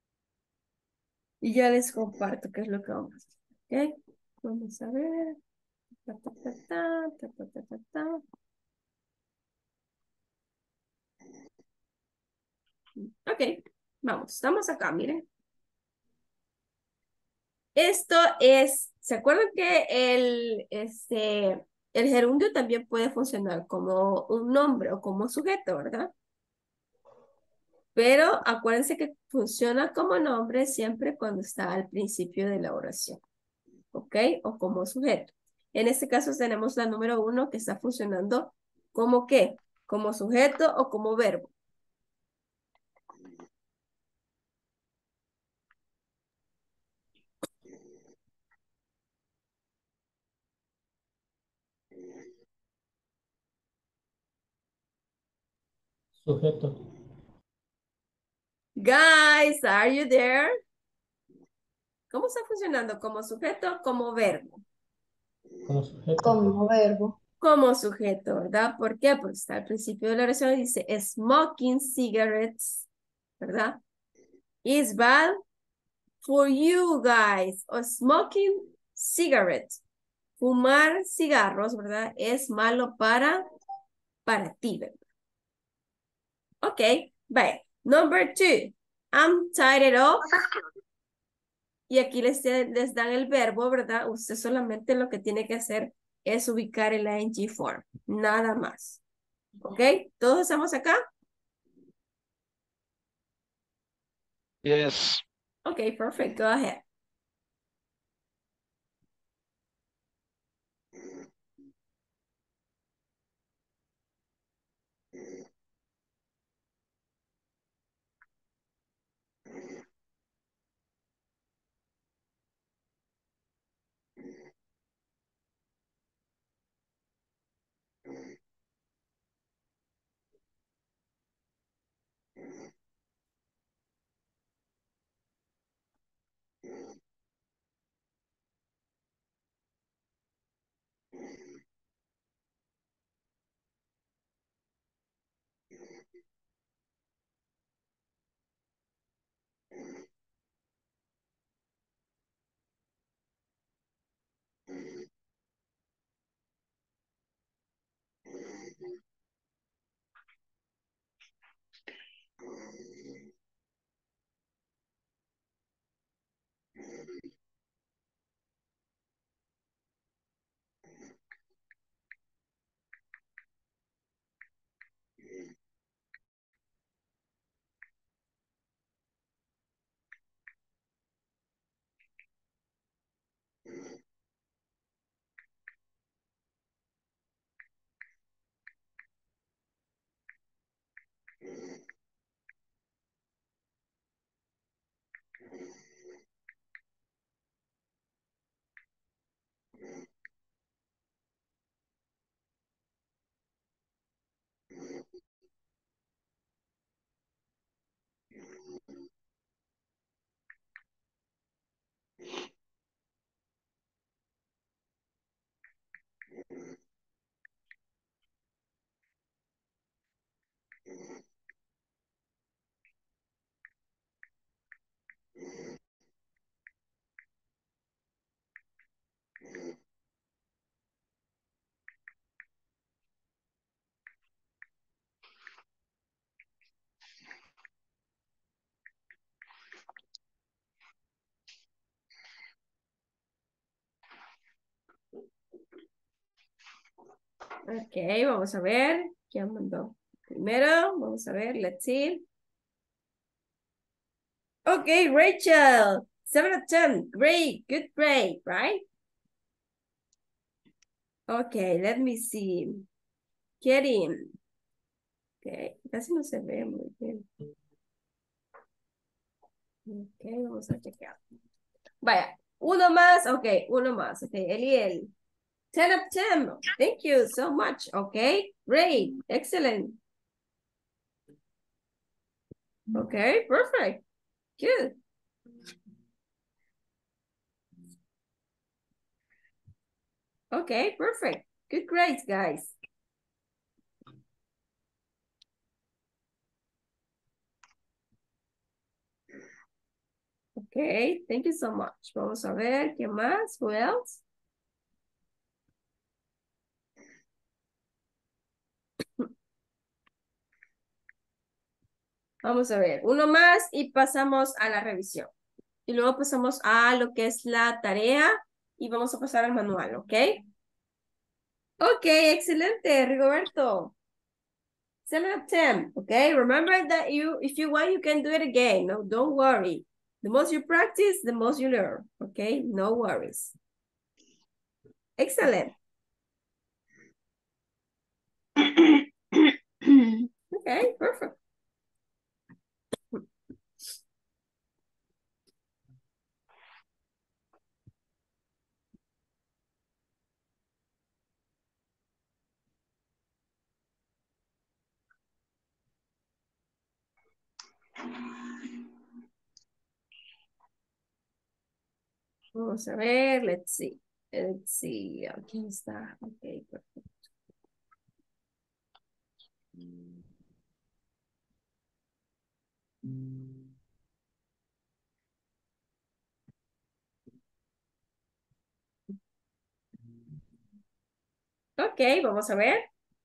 Y ya les comparto qué es lo que vamos a hacer. ¿Ok? Vamos a ver. Ta, ta, ta, ta, ta, ta, ta, ta, ta. Ok, vamos, estamos acá, miren. Esto es, ¿se acuerdan que el gerundio también puede funcionar como un nombre o como sujeto, ¿verdad? Pero acuérdense que funciona como nombre siempre cuando está al principio de la oración, ¿ok? O como sujeto. En este caso tenemos la número 1 que está funcionando como ¿qué? Como sujeto o como verbo. Sujeto. Guys, are you there? ¿Cómo está funcionando? ¿Como sujeto o como verbo? Como sujeto. Como verbo. Como sujeto, ¿verdad? ¿Por qué? Porque está al principio de la oración y dice smoking cigarettes, ¿verdad? Is bad for you guys. O smoking cigarettes. Fumar cigarros, ¿verdad? Es malo para ti, ¿verdad? Ok, bye. Number 2. I'm tired of. Y aquí les dan el verbo, ¿verdad? Usted solamente lo que tiene que hacer es ubicar el ing form. Nada más. ¿Ok? ¿Todos estamos acá? Yes. Okay, perfect. Go ahead. Okay, vamos a ver. ¿Quién mandó? Primero, vamos a ver. Let's see. Okay, Rachel. 7 of 10. Great. Good grade, right? Okay, let me see. Kidding. Okay, casi no se ve muy bien. Okay, vamos a chequear. Vaya, uno más. Okay, uno más. Okay, Eliel. 10 of 10. Thank you so much. Okay, great. Excellent. Okay, perfect. Good. Okay, perfect. Good grades, guys. Okay, thank you so much. Vamos a ver, ¿qué más? Who else? Vamos a ver, uno más y pasamos a la revisión. Y luego pasamos a lo que es la tarea y vamos a pasar al manual, ¿ok? Ok, excelente, Rigoberto. 7 out of 10, okay? Remember that if you want, you can do it again. No, don't worry. The most you practice, the most you learn, okay? No worries. Excellent. Okay, perfect. Vamos a ver, let's see. Let's see, aquí está. Okay, perfect. Ok, vamos a ver.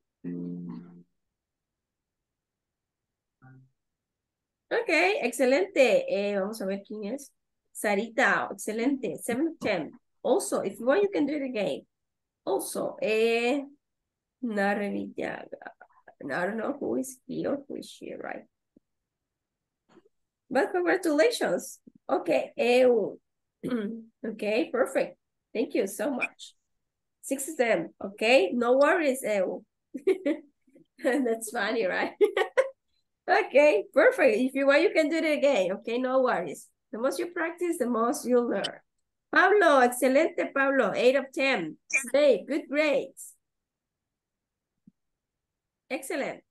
Ok, excelente. Vamos a ver quién es. Sarita, excelente. 7 of 10. Also, if you want, you can do it again. Also, Nara Villaga. I don't know who is he or who is she, right? But congratulations. Okay, okay, perfect. Thank you so much. 6 of them, okay? No worries, That's funny, right? Okay, perfect. If you want, you can do it again, okay? No worries. The most you practice, the most you learn. Pablo, excelente, Pablo. 8 of 10. Great, good grades. Excellent.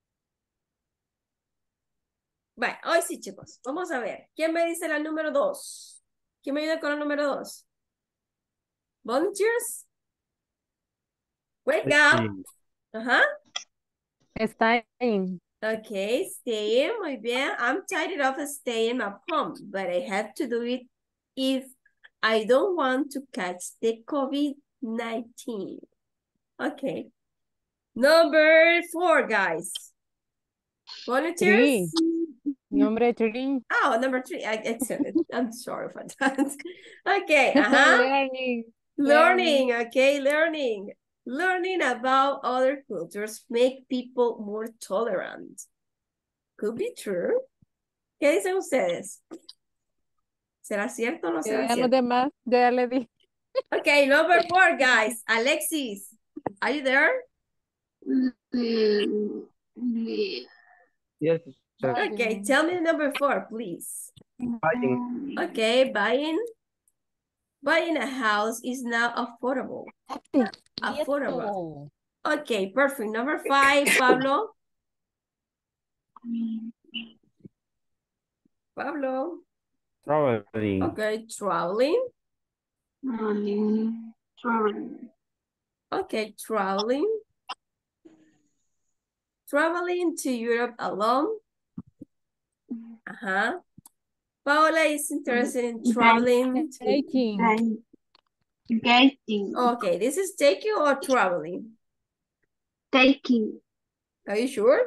Vale, hoy sí, chicos. Vamos a ver. ¿Quién me dice la número 2? ¿Quién me ayuda con la número 2? Volunteers? Wake up. Ajá. Staying. Okay, staying, muy bien. I'm tired of staying at home, but I have to do it if I don't want to catch the COVID-19. Okay. Number 4, guys. Volunteers? 3. Number 3. Oh, number 3. Excellent. I'm sorry for that. Okay, uh-huh. Learning, okay, learning. Learning about other cultures make people more tolerant. Could be true. ¿Qué dicen ustedes? ¿Será cierto o no será Los cierto? demás, ya le di. Okay, number 4, guys. Alexis, are you there? Yes. Okay, tell me number 4, please. Buying. Okay, buying a house is now affordable. Affordable. Okay, perfect. Number 5, Pablo. Pablo. Traveling. Okay, traveling. Traveling. Okay, traveling. Traveling to Europe alone. Uh-huh. Paola is interested in traveling to... Taking. Okay, this is taking or traveling? Taking. Are you sure?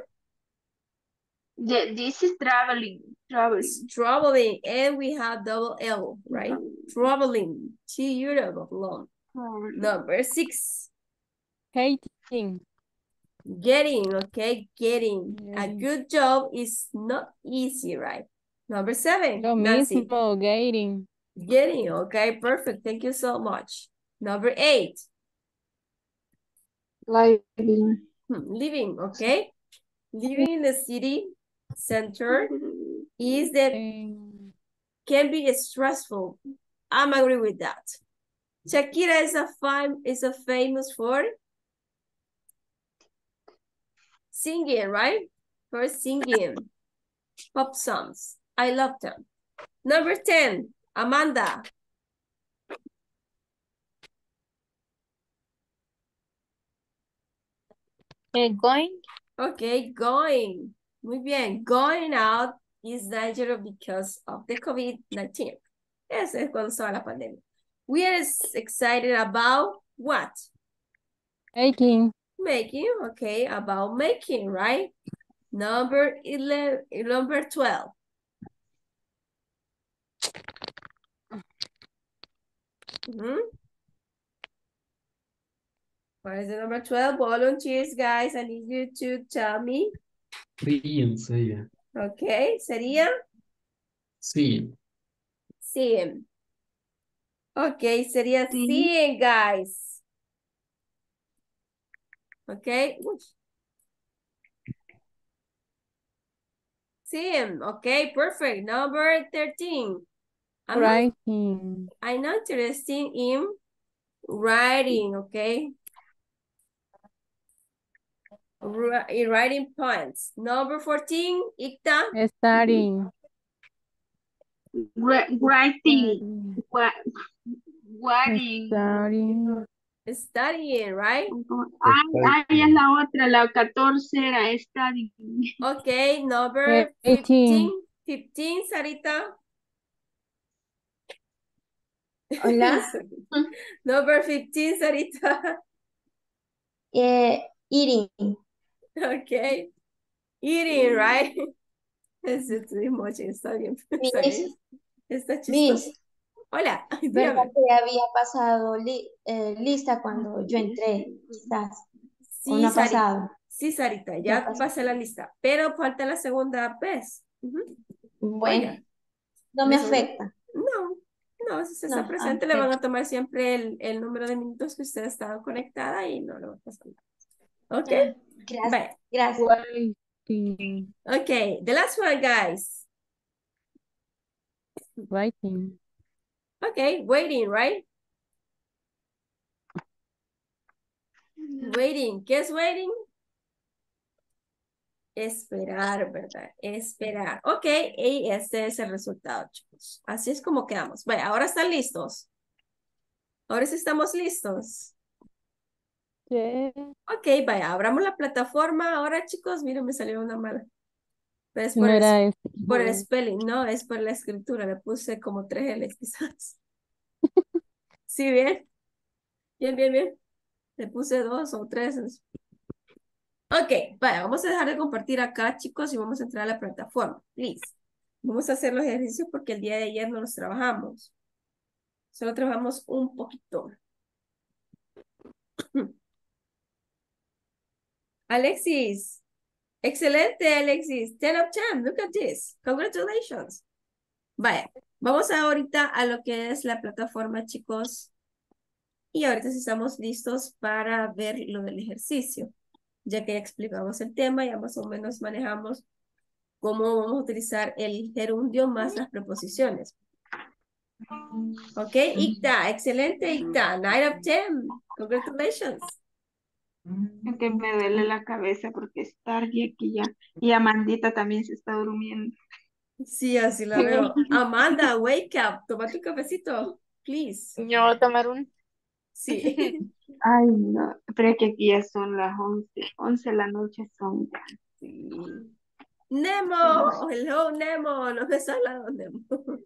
This is traveling. It's traveling, and we have double L, right? Traveling to Europe alone. Number 6. Hating. Getting, okay, getting. A good job is not easy, right? Number 7, Lo Nancy. mismo, getting. Getting, okay, perfect. Thank you so much. Number 8. Living. Living, okay. Living in the city center is that can be stressful. I'm agree with that. Shakira is a famous for singing, right? For singing pop songs. I love them. Number 10, Amanda. Going. Okay, going. Muy bien. Going out is dangerous because of the COVID-19. Eso es cuando estaba la pandemia. We are excited about what? Making. Making, okay, about making, right? Number 11, number 12. What is the number 12? Volunteers, guys. I need you to tell me. Seeing sería. Okay, sería Seeing. seeing. Okay, sería Sí. seeing, guys. Okay. Seeing. Okay, perfect. Number 13. Writing. I'm not interested in writing, okay? In writing poems. Number 14, Ikta. Studying. Writing. Writing. Studying. Studying, right? Ahí es la otra, la 14 era studying. Okay, number 18. 15, Sarita. Hola. Number 15, Sarita. Eating. Okay. Eating, right? Es emoji, está bien. Está bien. Está chistoso. Miss, Hola, ¿verdad dígame. que había pasado lista cuando yo entré? Quizás. ¿O Sí, no ha Sarita. pasado? Sí, Sarita, Ya ya pasó. pasé la lista, pero falta la segunda vez. Bueno, Oiga, no me ¿la segunda? afecta. No, si usted No, está presente, le van a perfecto. tomar siempre el número de minutos que usted ha estado conectada y no le va a pasar nada. ¿Ok? Gracias. Bye. Gracias. Writing. Okay, the last one, guys. Writing. Okay, waiting, right? Waiting. ¿Qué es waiting? Esperar, ¿verdad? Esperar. Ok, y este es el resultado, chicos. Así es como quedamos. Bueno, ahora están listos. Ahora sí estamos listos. Yeah. Ok, vaya, abramos la plataforma. Ahora, chicos, miren, me salió una mala. Pero es No era este. por el spelling, no, es por la escritura. Le puse como 3 L's quizás. ¿Sí, bien? Bien. Le puse 2 o 3. Ok, vaya, vamos a dejar de compartir acá, chicos, y vamos a entrar a la plataforma. Please. Vamos a hacer los ejercicios porque el día de ayer no los trabajamos. Solo trabajamos un poquito. Alexis. Excelente, Alexis. 10 of 10. Look at this. Congratulations. Vaya, vamos ahorita a lo que es la plataforma, chicos. Y ahorita sí estamos listos para ver lo del ejercicio. Ya que ya explicamos el tema, ya más o menos manejamos cómo vamos a utilizar el gerundio más las preposiciones. Ok, Icta, excelente, Icta. 9 of 10. Congratulations. Es que me duele la cabeza porque es tarde aquí ya. Y Amandita también se está durmiendo. Sí, así la veo. Amanda, wake up. Toma tu cafecito, please. Yo voy a tomar un. Sí. Ay, no. Pero es que aquí ya son las 11. 11 de la noche son. Sí. Nemo, hello Nemo, no me has hablado Nemo.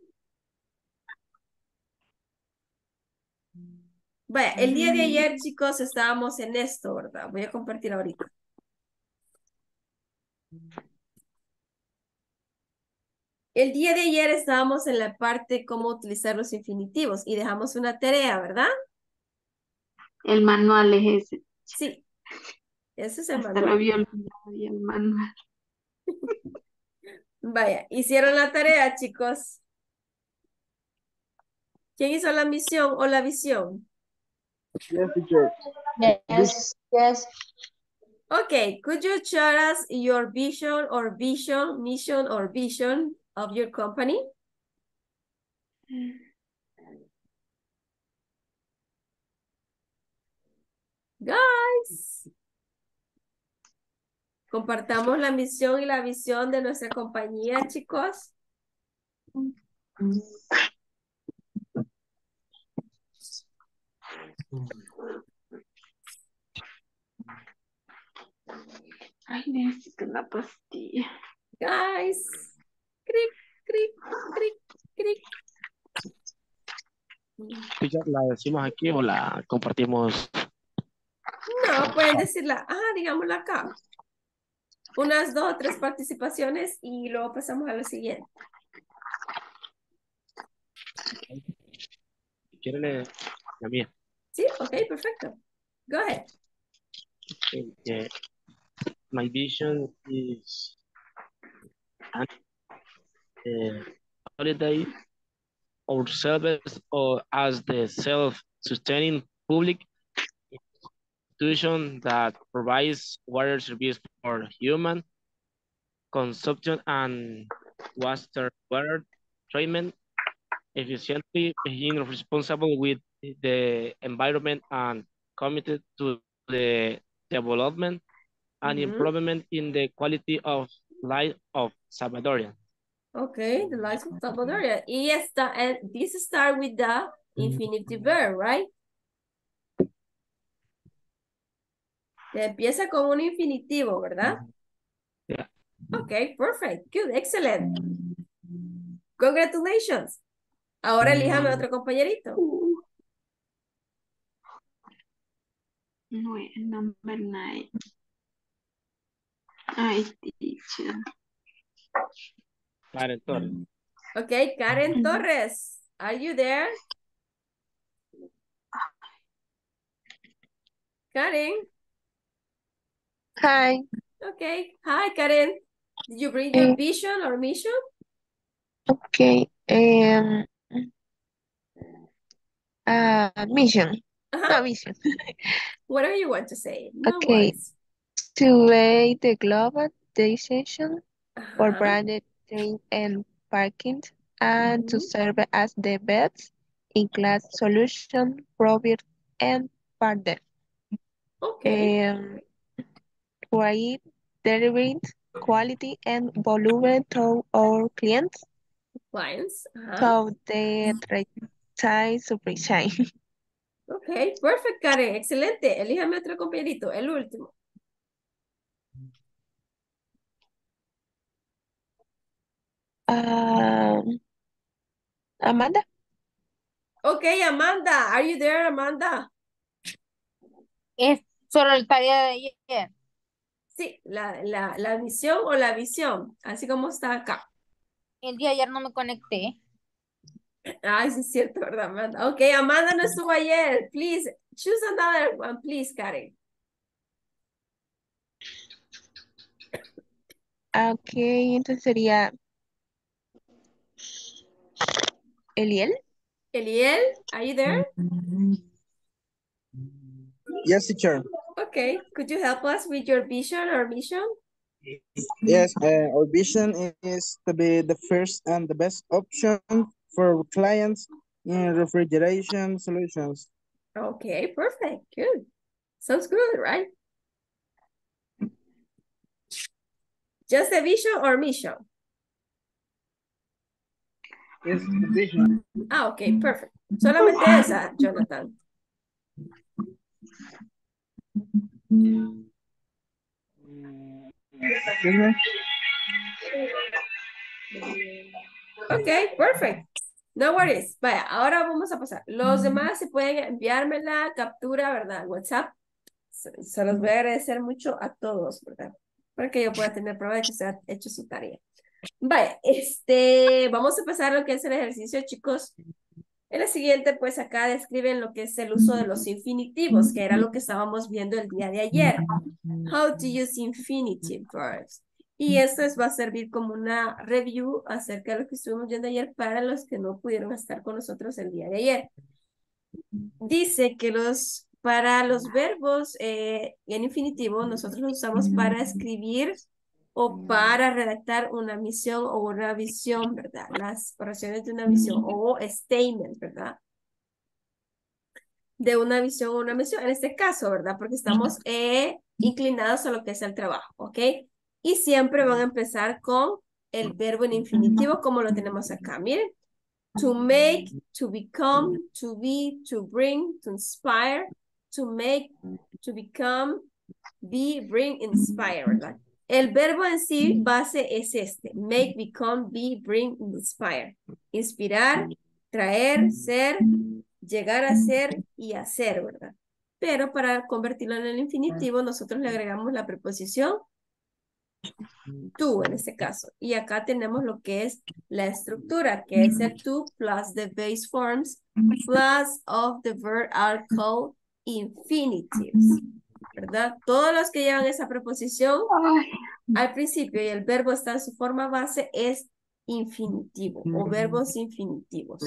Vaya, el día de ayer, chicos, estábamos en esto, ¿verdad? Voy a compartir ahorita. El día de ayer estábamos en la parte cómo utilizar los infinitivos y dejamos una tarea, ¿verdad? El manual es ese. Sí, ese es el Hasta lo manual. había olvidado ya el manual. Vaya, hicieron la tarea, chicos. ¿Quién hizo la misión o la visión? Yes, teacher. Yes. Okay, could you share us your vision or mission or vision of your company? Guys. Compartamos la misión y la visión de nuestra compañía, chicos. Ay, necesito una pastilla. Guys. Cric, cric, cric, cric. Teacher, ¿la decimos aquí o la compartimos? No, pueden decirla, digámosla acá. Unas 2 o 3 participaciones y luego pasamos a lo siguiente. Si quieren, la mía. Sí, ok, perfecto. Go ahead. Okay. My vision is holiday ourselves or as the self-sustaining public institution that provides water service for human consumption and water treatment efficiently, being responsible with the environment and committed to the development and improvement in the quality of life of Salvadorians. Okay, the lives of Salvador. Y this start with the infinitive verb, right? Empieza con un infinitivo, ¿verdad? Yeah. Okay, perfect. Good, excellent. Congratulations. Ahora elíjame otro compañerito. Number 9. Ay, teacher. Karen Torres. Okay, Karen Torres. Are you there? Karen? Hi. Okay. Hi, Karen. Did you bring your vision or mission? Okay. Mission. No, vision. Whatever you want to say. No Okay. worries. To aid the globalization for branded train and parking and to serve as the best in class solution provider and partner. Okay. While delivering quality and volume to our clients. Clients. So the right supply. Ok, perfect, Karen. Excelente. Elíjame otro compañerito, el último. Amanda. Ok, Amanda. Are you there, Amanda? Es solo el tarea de ayer. Sí, la misión o la visión, así como está acá. El día de ayer no me conecté. Ay, sí es cierto, ¿verdad, Amanda? Ok, Amanda no estuvo ayer. Please, choose another one, please, Karen. Ok, entonces sería Eliel. Eliel, are you there? Yes, teacher. Okay, could you help us with your vision or mission? Yes, our vision is to be the first and the best option for clients in refrigeration solutions. Okay, perfect, good. Sounds good, right? Just a vision or mission? It's the vision. Ok, perfect. Solamente esa, Jonathan. Excuse me? Ok, perfect. No worries. Vaya, ahora vamos a pasar. Los demás se pueden enviarme la captura, ¿verdad? WhatsApp. Se los voy a agradecer mucho a todos, ¿verdad? Para que yo pueda tener prueba de que se ha hecho su tarea. Vaya, vamos a pasar a lo que es el ejercicio, chicos. En la siguiente, pues acá describen lo que es el uso de los infinitivos, que era lo que estábamos viendo el día de ayer. How to use infinitive verbs. Y esto va a servir como una review acerca de lo que estuvimos viendo ayer para los que no pudieron estar con nosotros el día de ayer. Dice que para los verbos en infinitivo nosotros los usamos para escribir o para redactar una misión o una visión, ¿verdad? Las oraciones de una misión o statement, ¿verdad? De una visión o una misión, en este caso, ¿verdad? Porque estamos inclinados a lo que es el trabajo, ¿ok? Y siempre van a empezar con el verbo en infinitivo como lo tenemos acá. Miren, to make, to become, to be, to bring, to inspire, to make, to become, be, bring, inspire, ¿verdad? El verbo en sí base es este, make, become, be, bring, inspire. Inspirar, traer, ser, llegar a ser y hacer, ¿verdad? Pero para convertirlo en el infinitivo, nosotros le agregamos la preposición to en este caso. Y acá tenemos lo que es la estructura, que es el to plus the base forms plus of the verb are called infinitives, ¿verdad? Todos los que llevan esa preposición al principio y el verbo está en su forma base es infinitivo o verbos infinitivos.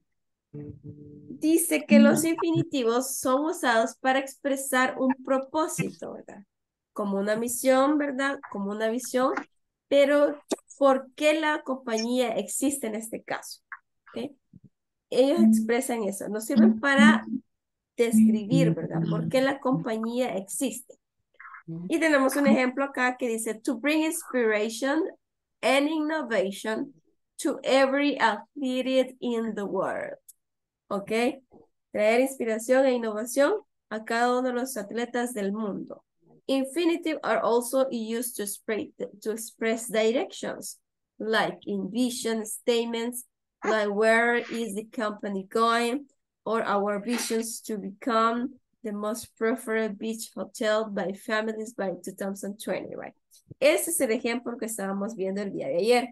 Dice que los infinitivos son usados para expresar un propósito, ¿verdad? Como una misión, ¿verdad? Como una visión, pero ¿por qué la compañía existe en este caso? ¿Okay? Ellos expresan eso, nos sirven para describir, ¿verdad? ¿Por qué la compañía existe? Y tenemos un ejemplo acá que dice, to bring inspiration and innovation to every athlete in the world. ¿Ok? Traer inspiración e innovación a cada uno de los atletas del mundo. Infinitive are also used to express directions, like in vision statements, like where is the company going, or our visions to become the most preferred beach hotel by families by 2020, right? Ese es el ejemplo que estábamos viendo el día de ayer.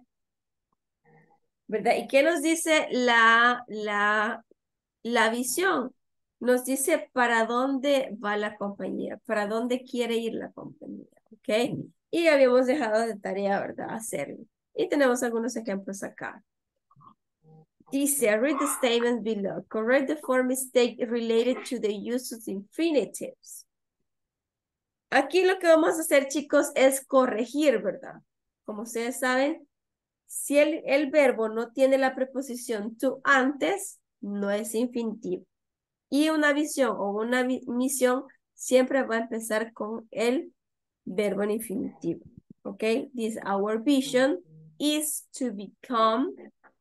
¿Verdad? ¿Y qué nos dice la visión? Nos dice para dónde va la compañía, para dónde quiere ir la compañía, ¿ok? Y habíamos dejado de tarea, ¿verdad? Hacerlo. Y tenemos algunos ejemplos acá. Dice, read the statement below. Correct the form mistake related to the use of infinitives. Aquí lo que vamos a hacer, chicos, es corregir, ¿verdad? Como ustedes saben, si el verbo no tiene la preposición to antes, no es infinitivo. Y una visión o una misión siempre va a empezar con el verbo en infinitivo. ¿Ok? This, our vision is to become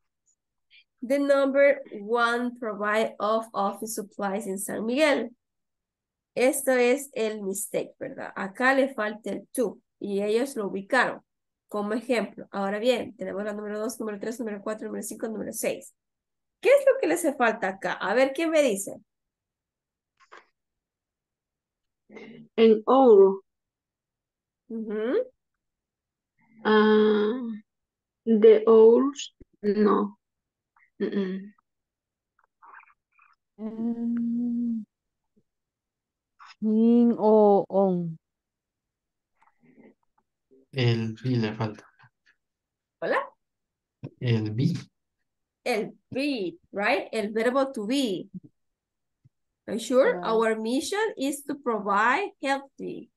the number one provider of office supplies in San Miguel. Esto es el mistake, ¿verdad? Acá le falta el to y ellos lo ubicaron como ejemplo. Ahora bien, tenemos la número 2, número 3, número 4, número 5, número 6. ¿Qué es lo que le hace falta acá? A ver, ¿quién me dice? En oro. Uh-huh. The owls, no. In o on. El be le falta. ¿Hola? El be. El be, right? El verbo to be. Are you sure? Right. Our mission is to provide healthy,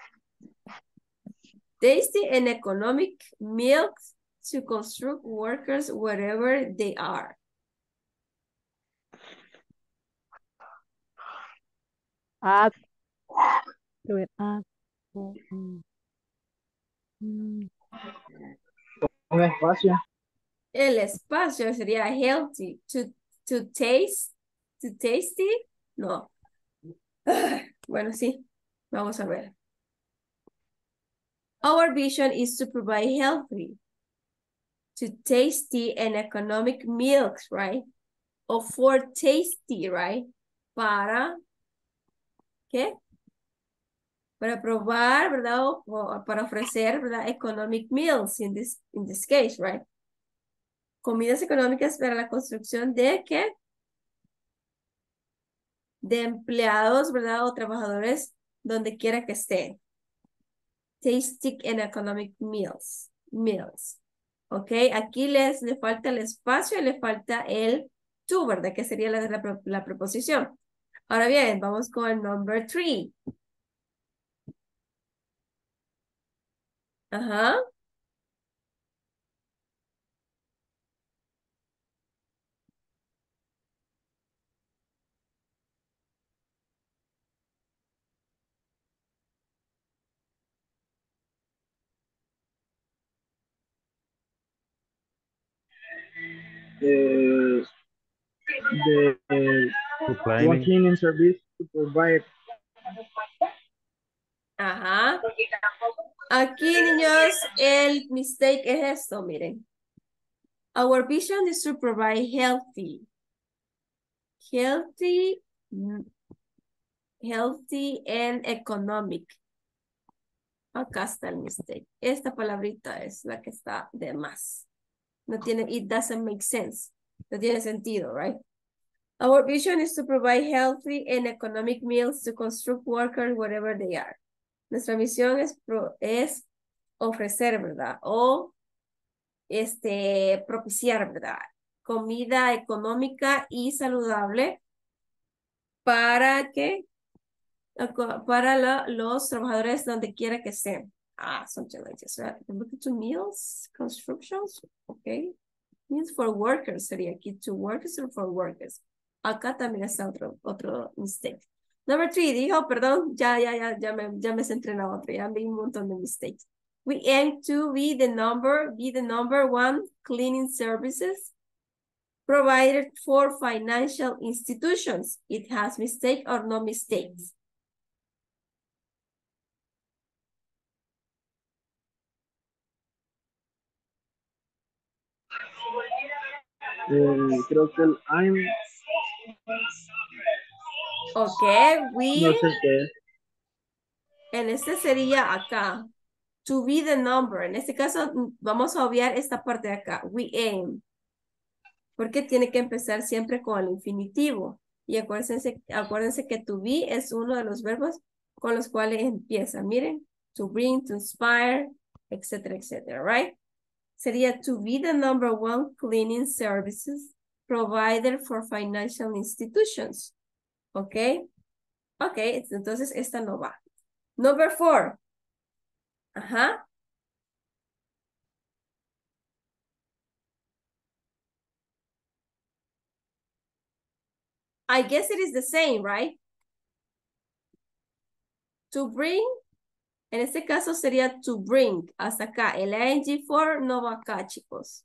tasty, and economic meals to construct workers wherever they are. At. Un espacio. El espacio sería healthy. To taste, to tasty, no. Bueno, sí. Vamos a ver. Our vision is to provide healthy, to tasty and economic meals, right? O for tasty, right? Para, ¿qué? Para probar, ¿verdad? O para ofrecer, ¿verdad? Economic meals in this case, right? Comidas económicas para la construcción de, ¿qué? De empleados, ¿verdad? O trabajadores donde quiera que estén. Tasty and economic meals. ¿Ok? Aquí le falta el espacio y le falta el to, ¿verdad? Que sería la preposición. Ahora bien, vamos con el number 3. Ajá. The Planning. cleaning service to provide. Ajá. Aquí, niños, el mistake es esto, miren. Our vision is to provide healthy. Healthy, healthy and economic. Acá está el mistake. Esta palabrita es la que está de más. No tiene, it doesn't make sense. No tiene sentido, right? Our vision is to provide healthy and economic meals to construct workers wherever they are. Nuestra misión es ofrecer, ¿verdad? O propiciar, ¿verdad? Comida económica y saludable para que para los trabajadores donde quiera que estén. Something like this, right? Look to meals, constructions, okay. Means for workers sería aquí, to workers or for workers. Acá también está otro mistake. Number 3, dijo, perdón, ya me centré en la otra, ya vi un montón de mistakes. We aim to be the number one cleaning services provided for financial institutions. It has mistake or no mistakes. Creo que el I'm. Ok, No sé qué. en este sería acá. To be the number. En este caso, vamos a obviar esta parte de acá. We aim. Porque tiene que empezar siempre con el infinitivo. Y acuérdense que to be es uno de los verbos con los cuales empieza. Miren, to bring, to inspire, etcétera, etcétera, right? Sería to be the number one cleaning services provider for financial institutions. ¿Ok? Ok, entonces esta no va. Number 4. Ajá. I guess it is the same, right? To bring, en este caso sería to bring, hasta acá. El ing form no va acá, chicos.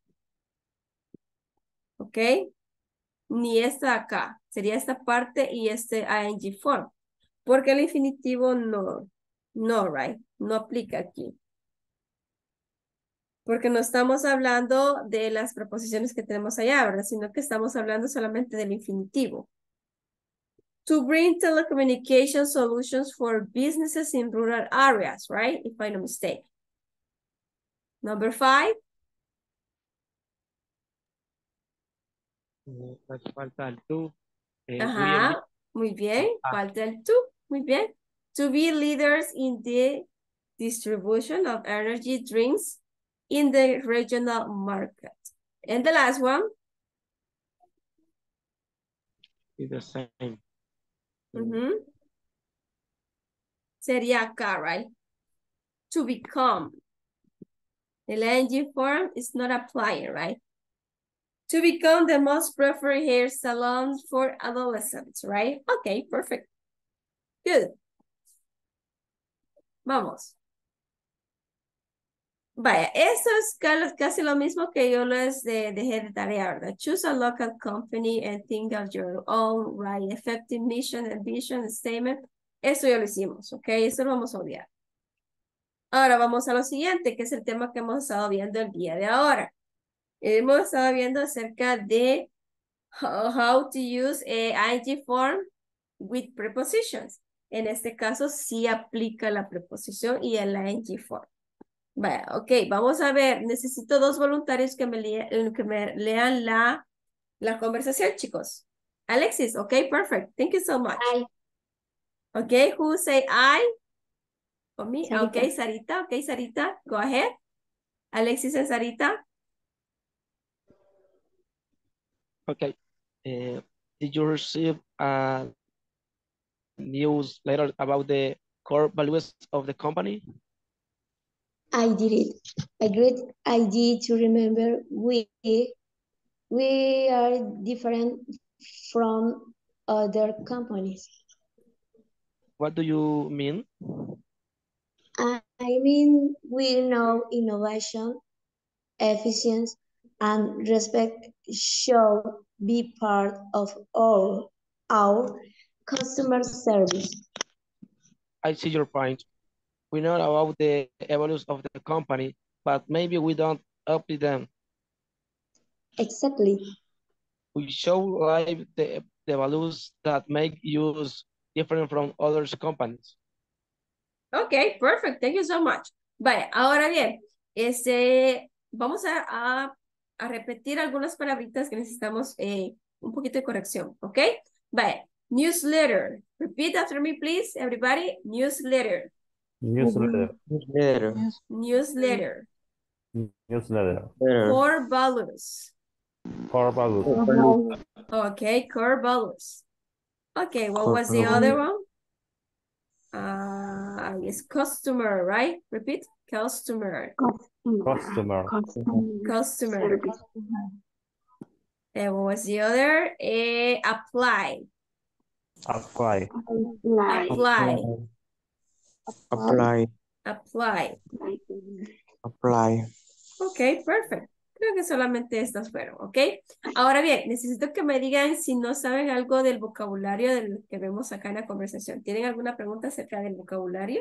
¿Ok? Ni esta acá. Sería esta parte y este ing form. Porque el infinitivo no, right? No aplica aquí. Porque no estamos hablando de las preposiciones que tenemos allá, ¿verdad? Sino que estamos hablando solamente del infinitivo. To bring telecommunication solutions for businesses in rural areas, right? If I'm not mistaken. Number 5. Pues falta el to. Ajá, muy bien. Falta el to, muy bien. To be leaders in the distribution of energy drinks in the regional market. And the last one. Is the same. Sería acá, right? To become. The ing form is not applying, right? To become the most preferred hair salon for adolescents, right? Okay, perfect. Good. Vamos. Vaya, eso es casi lo mismo que yo les dejé de tarea, ¿verdad? Choose a local company and think of your own, right? Effective mission and vision statement. Eso ya lo hicimos, ¿ok? Eso lo vamos a odiar. Ahora vamos a lo siguiente, que es el tema que hemos estado viendo el día de ahora. Hemos estado viendo acerca de how to use a ing form with prepositions. En este caso, sí aplica la preposición y el ing form. Vaya, ok, vamos a ver. Necesito 2 voluntarios que me lean la conversación, chicos. Alexis, ok, perfect. Thank you so much. I. Ok, who say I? For me? Sarita. Ok, Sarita. Ok, Sarita, go ahead. Alexis and Sarita. Okay. Did you receive a newsletter about the core values of the company? I did it. A great idea to remember we are different from other companies. What do you mean? I mean, we know innovation, efficiency, and respect should be part of our customer service. I see your point. We know about the values of the company, but maybe we don't apply them. Exactly. We should live the values that make you different from other companies. Ok, perfect. Thank you so much. Vaya, ahora bien, vamos a repetir algunas palabritas que necesitamos un poquito de corrección, ¿ok? Vaya, newsletter. Repeat after me, please, everybody. Newsletter. Newsletter. Newsletter. Newsletter. Newsletter. Core values. Core values. Okay, core values. Okay, what was the other one? Yes, customer, right? Repeat. Customer. Customer. Customer. And what was the other? Apply. Apply. Apply. Apply. Apply. Apply. Ok, perfect. Creo que solamente estas fueron, ¿ok? Ahora bien, necesito que me digan si no saben algo del vocabulario del que vemos acá en la conversación. ¿Tienen alguna pregunta acerca del vocabulario?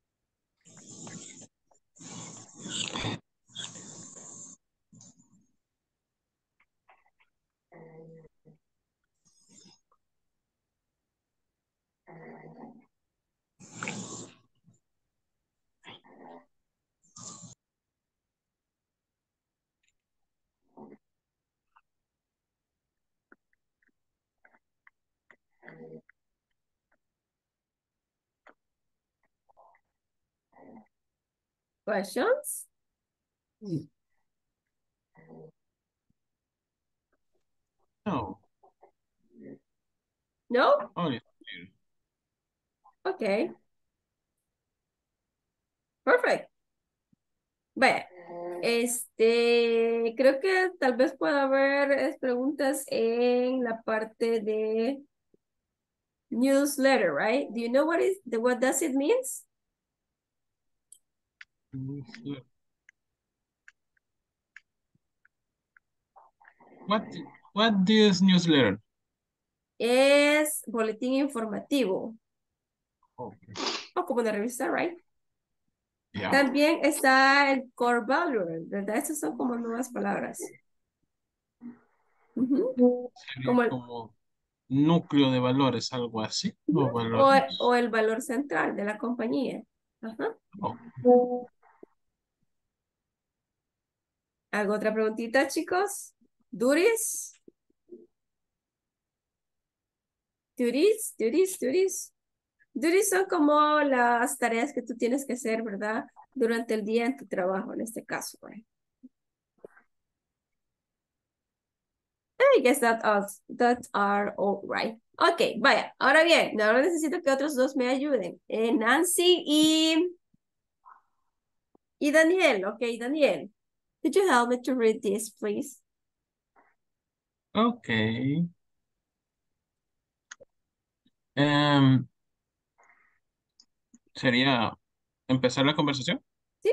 Questions? No. No? Oh, yeah. Ok. Perfect. Bueno, creo que tal vez pueda haber preguntas en la parte de newsletter, right? Do you know what does it means? What is newsletter? Es boletín informativo. Okay. O como una revista, right? Yeah. También está el core value, ¿verdad? Esas son como nuevas palabras. Sería como núcleo de valores, algo así. O valores. O el valor central de la compañía. Ajá. ¿Algo otra preguntita, chicos? ¿Duties? ¿Duties? Duties son como las tareas que tú tienes que hacer, ¿verdad? Durante el día en tu trabajo, en este caso, right? I guess that are all right. Ok, vaya. Ahora bien, ahora necesito que otros dos me ayuden. Nancy y Daniel. Ok, Daniel. Could you help me to read this, please? Okay. Sería empezar la conversación. Sí.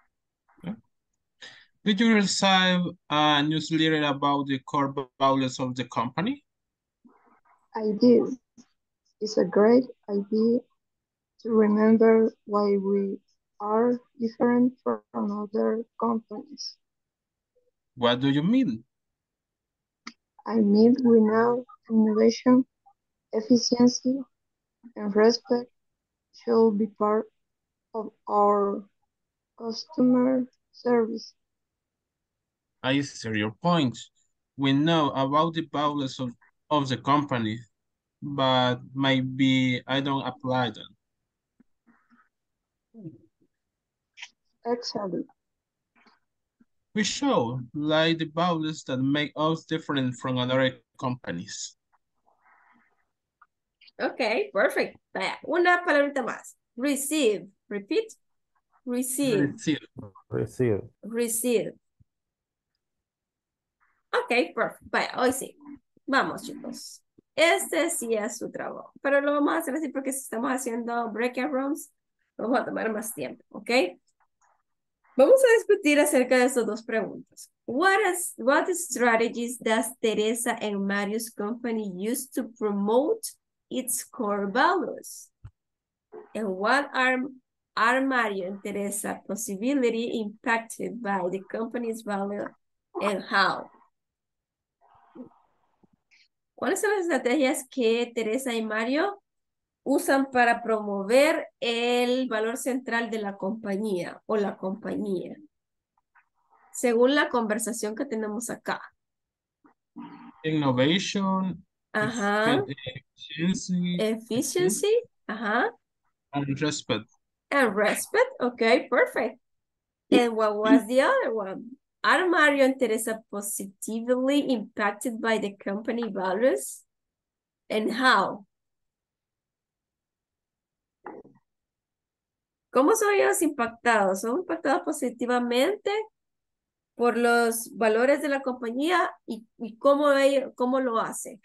Did you receive a newsletter about the core values of the company? I did. It's a great idea to remember why we are different from other companies. What do you mean? I mean we know innovation, efficiency, and respect should be part of our customer service. I see your point. We know about the values of the company, but maybe I don't apply them. Exactly. We show like the values that make us different from other companies. Ok, perfect. Vaya, una palabrita más. Receive. Repeat. Receive. Receive. Ok, perfect. Vaya, hoy sí. Vamos, chicos. Este sí es su trabajo, pero lo vamos a hacer así porque si estamos haciendo breakout rooms, vamos a tomar más tiempo, ¿ok? Vamos a discutir acerca de estas dos preguntas. What strategies does Teresa and Mario's company use to promote its core values? And what are Mario and Teresa possibility impacted by the company's value and how? ¿Cuáles son las estrategias que Teresa y Mario usan para promover el valor central de la compañía o la compañía? Según la conversación que tenemos acá. Innovation, Ajá. efficiency, Efficiency. Ajá. and respect. And respect. Okay, perfect. And what was the other one? Are Mario and Teresa positively impacted by the company values? And how? ¿Cómo son ellos impactados? ¿Son impactados positivamente por los valores de la compañía y cómo lo hacen?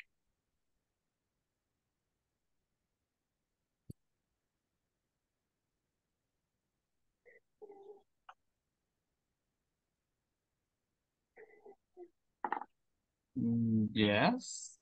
Yes.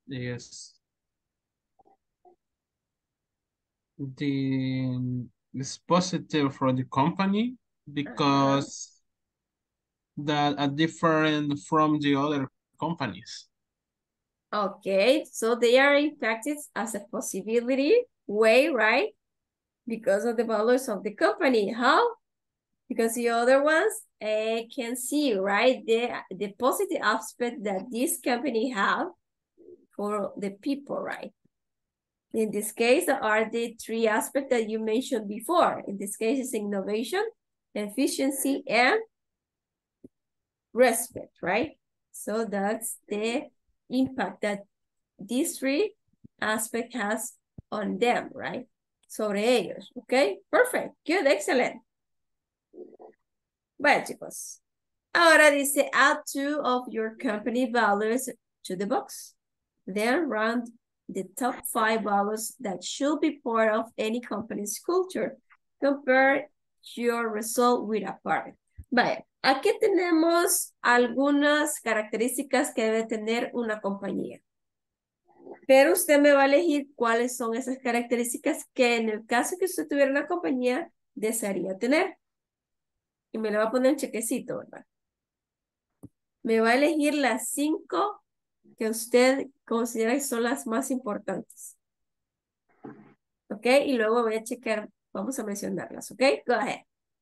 It's positive for the company because that are different from the other companies. Okay, so they are impacted as a possibility way, right? Because of the values of the company. How? Because the other ones can see, right? The positive aspect that this company have for the people, right? In this case, are the three aspects that you mentioned before. In this case, it's innovation, efficiency, and respect, right? So that's the impact that these three aspects has on them, right? Sobre ellos, okay? Perfect, good, excellent. Bueno, chicos. Ahora dice, add 2 of your company values to the box. Then run the top 5 values that should be part of any company's culture. Compare your result with a part. Vaya, aquí tenemos algunas características que debe tener una compañía. Pero usted me va a elegir cuáles son esas características que en el caso que usted tuviera una compañía, desearía tener. Y me le va a poner un chequecito, ¿verdad? Me va a elegir las 5 que usted considera que son las más importantes. ¿Ok? Y luego voy a checar, vamos a mencionarlas, ¿ok? Go ahead.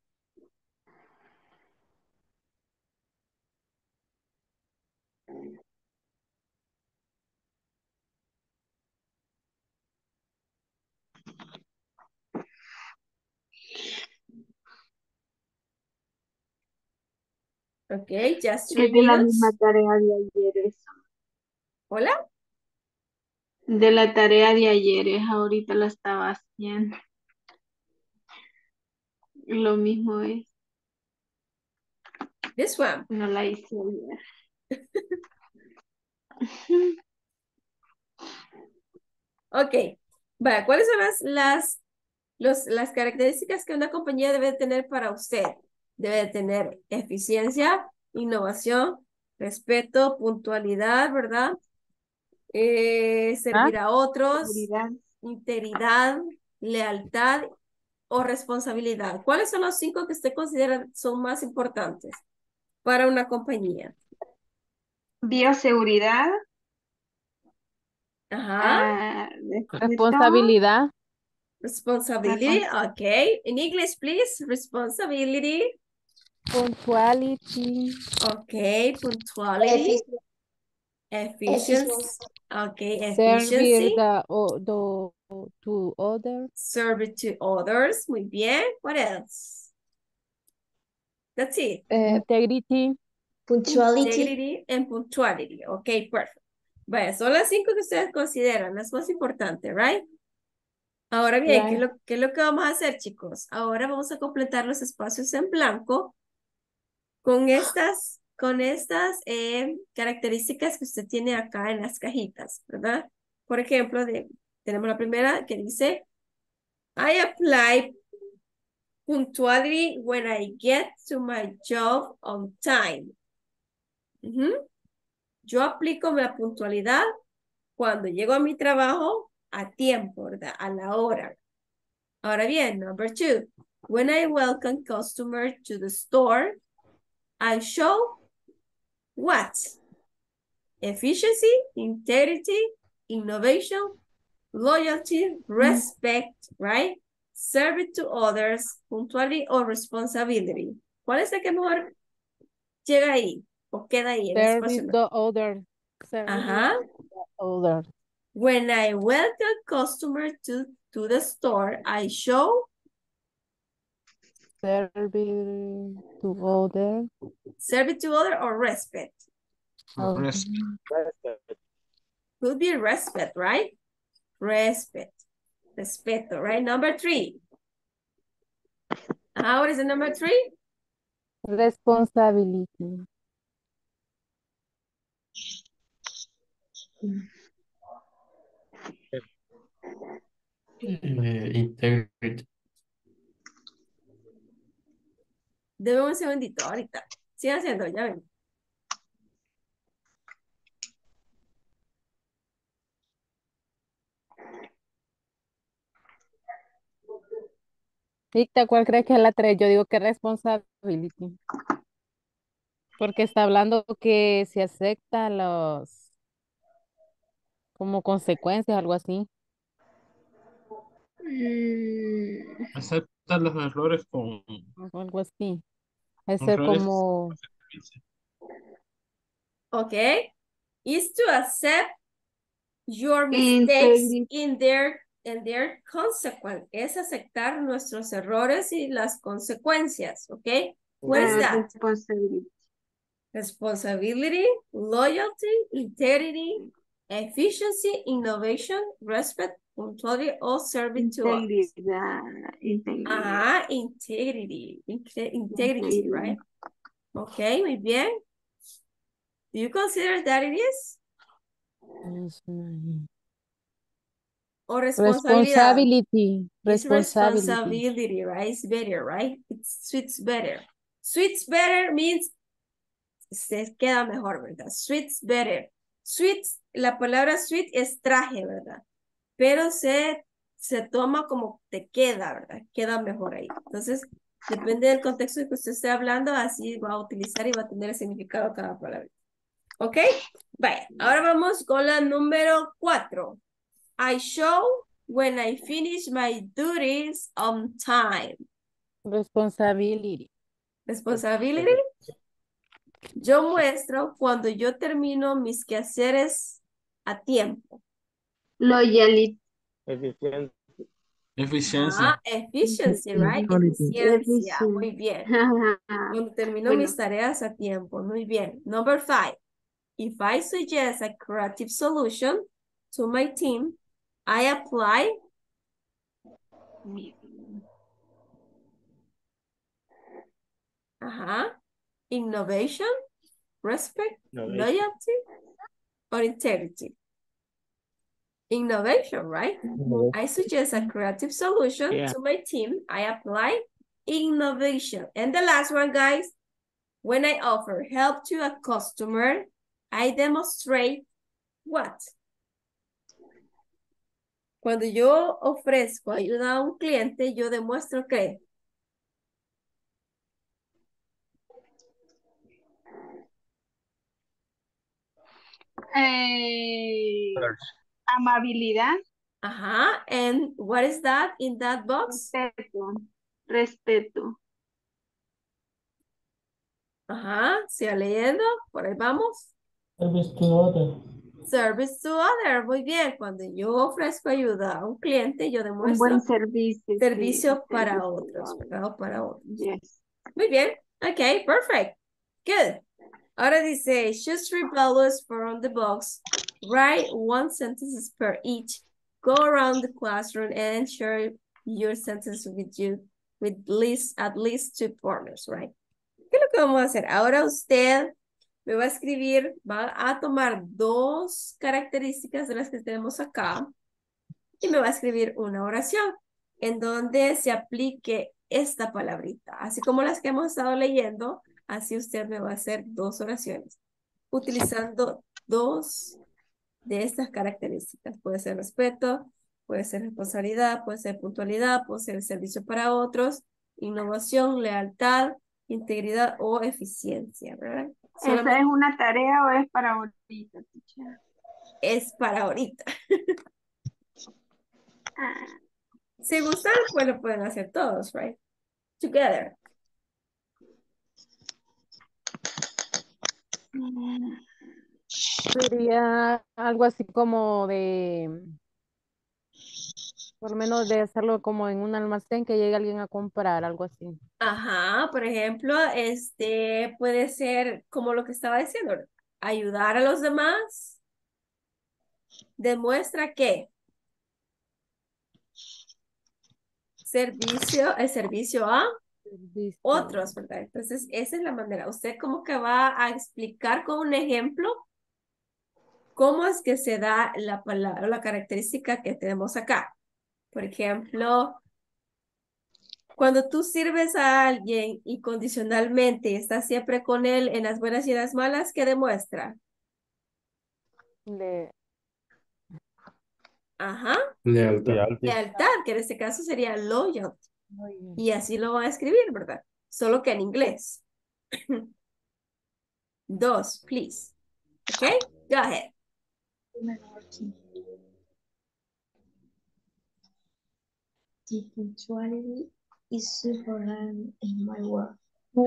Ok, just 3 Es de la misma minutes. tarea de ayer eso. ¿Hola? De la tarea de ayer, ahorita la estaba haciendo. Lo mismo es. This one. No la hice ayer. Ok. Vale, ¿cuáles son las características que una compañía debe tener para usted? Debe tener eficiencia, innovación, respeto, puntualidad, ¿verdad? Servir a otros, Seguridad. integridad, lealtad o responsabilidad. ¿Cuáles son los 5 que usted considera son más importantes para una compañía? Bioseguridad. Ajá. Responsabilidad. Responsibility, okay. In English, please. Responsibility. Punctuality. Okay, punctuality. Efficiency. Okay, Servir efficiency. to others. Serve to others. Muy bien. What else? That's it. Integrity. Punctuality. Integrity and punctuality. Okay, perfect. Vaya, son las 5 que ustedes consideran las más importantes, right? Ahora bien, Right. ¿qué es lo que vamos a hacer, chicos? Ahora vamos a completar los espacios en blanco con estas características que usted tiene acá en las cajitas, ¿verdad? Por ejemplo, tenemos la primera que dice, I apply punctuality when I get to my job on time. Yo aplico la puntualidad cuando llego a mi trabajo a tiempo, ¿verdad? A la hora. Ahora bien, number 2, when I welcome customers to the store, I show what? efficiency, integrity, innovation, loyalty, respect, right? Service to others, punctuality or responsibility. ¿Cuál es el que mejor llega ahí o queda ahí en ese Service espacio? the other. Ajá. Other. When I welcome customer to the store, I show Service to other. service to other or respect. Respect. Could be respect, right? Respect. Respeto, right? Number 3. What is the number 3? Responsibility. Integrity. Deme un segundito ahorita. Sigan haciendo, ya ven. Victa, ¿cuál crees que es la 3? Yo digo que responsibility. Porque está hablando que se acepta los como consecuencias, algo así. Acepta los errores con O algo así. Eso es errores. como Okay. Is to accept your mistakes in their consequence. Es aceptar nuestros errores y las consecuencias, okay? What is that? Responsibility, loyalty, integrity, efficiency, innovation, respect, punctuality, or service to others. Integrity. Integrity, right? Okay, muy bien. Do you consider that it is? Or responsibility? It's responsibility, right? It's better, right? It suits better. Suits better means se queda mejor, ¿verdad? Suits better. Suits, la palabra suit es traje, ¿verdad? Pero se toma como te queda, ¿verdad? Queda mejor ahí. Entonces, depende del contexto de que usted esté hablando, así va a utilizar y va a tener el significado cada palabra. ¿Ok? Vaya, ahora vamos con la número 4. I show when I finish my duties on time. responsibility. Responsibility. Yo muestro cuando yo termino mis quehaceres a tiempo. Loyalty. Eficiencia. Efficiency, right? Eficiencia. Muy bien. Cuando termino mis tareas a tiempo. Muy bien. Number 5. If I suggest a creative solution to my team, I apply innovation, respect, loyalty, or integrity. Innovation, right? I suggest a creative solution to my team. I apply innovation. And the last one, guys, when I offer help to a customer, I demonstrate what? Cuando yo ofrezco ayuda a un cliente, yo demuestro que amabilidad. And what is that in that box? Respeto. Siga leyendo, por ahí vamos. Service to other. Service to other, muy bien. Cuando yo ofrezco ayuda a un cliente, yo demuestro Un buen servicio. Servicio para otros, ¿verdad? Para otros. Yes. Muy bien. Ok, perfect. Good. Ahora dice, choose 3 values from the box. Write 1 sentence per each. Go around the classroom and share your sentence with at least 2 partners, right? ¿Qué es lo que vamos a hacer? Ahora usted me va a escribir, va a tomar 2 características de las que tenemos acá y me va a escribir una oración en donde se aplique esta palabrita. Así como las que hemos estado leyendo, así usted me va a hacer 2 oraciones utilizando 2 de estas características. Puede ser respeto, puede ser responsabilidad, puede ser puntualidad, puede ser servicio para otros, innovación, lealtad, integridad o eficiencia, ¿verdad? ¿Esa es una tarea o es para ahorita, teacher? Es para ahorita. Ah. Si gustan, pues lo pueden hacer todos, right? Together. Sería algo así como de, por lo menos de hacerlo como en un almacén que llegue alguien a comprar, algo así. Ajá, por ejemplo, puede ser como lo que estaba diciendo, ayudar a los demás demuestra que el servicio a otros, ¿verdad? Entonces, esa es la manera. Usted como que va a explicar con un ejemplo cómo es que se da la palabra, la característica que tenemos acá. Por ejemplo, cuando tú sirves a alguien y condicionalmente estás siempre con él en las buenas y en las malas, ¿qué demuestra? Ajá. Lealtad. Lealtad, que en este caso sería loyal. Y así lo va a escribir, ¿verdad? Solo que en inglés. Dos, please. Okay, go ahead. The punctuality is super important in my work.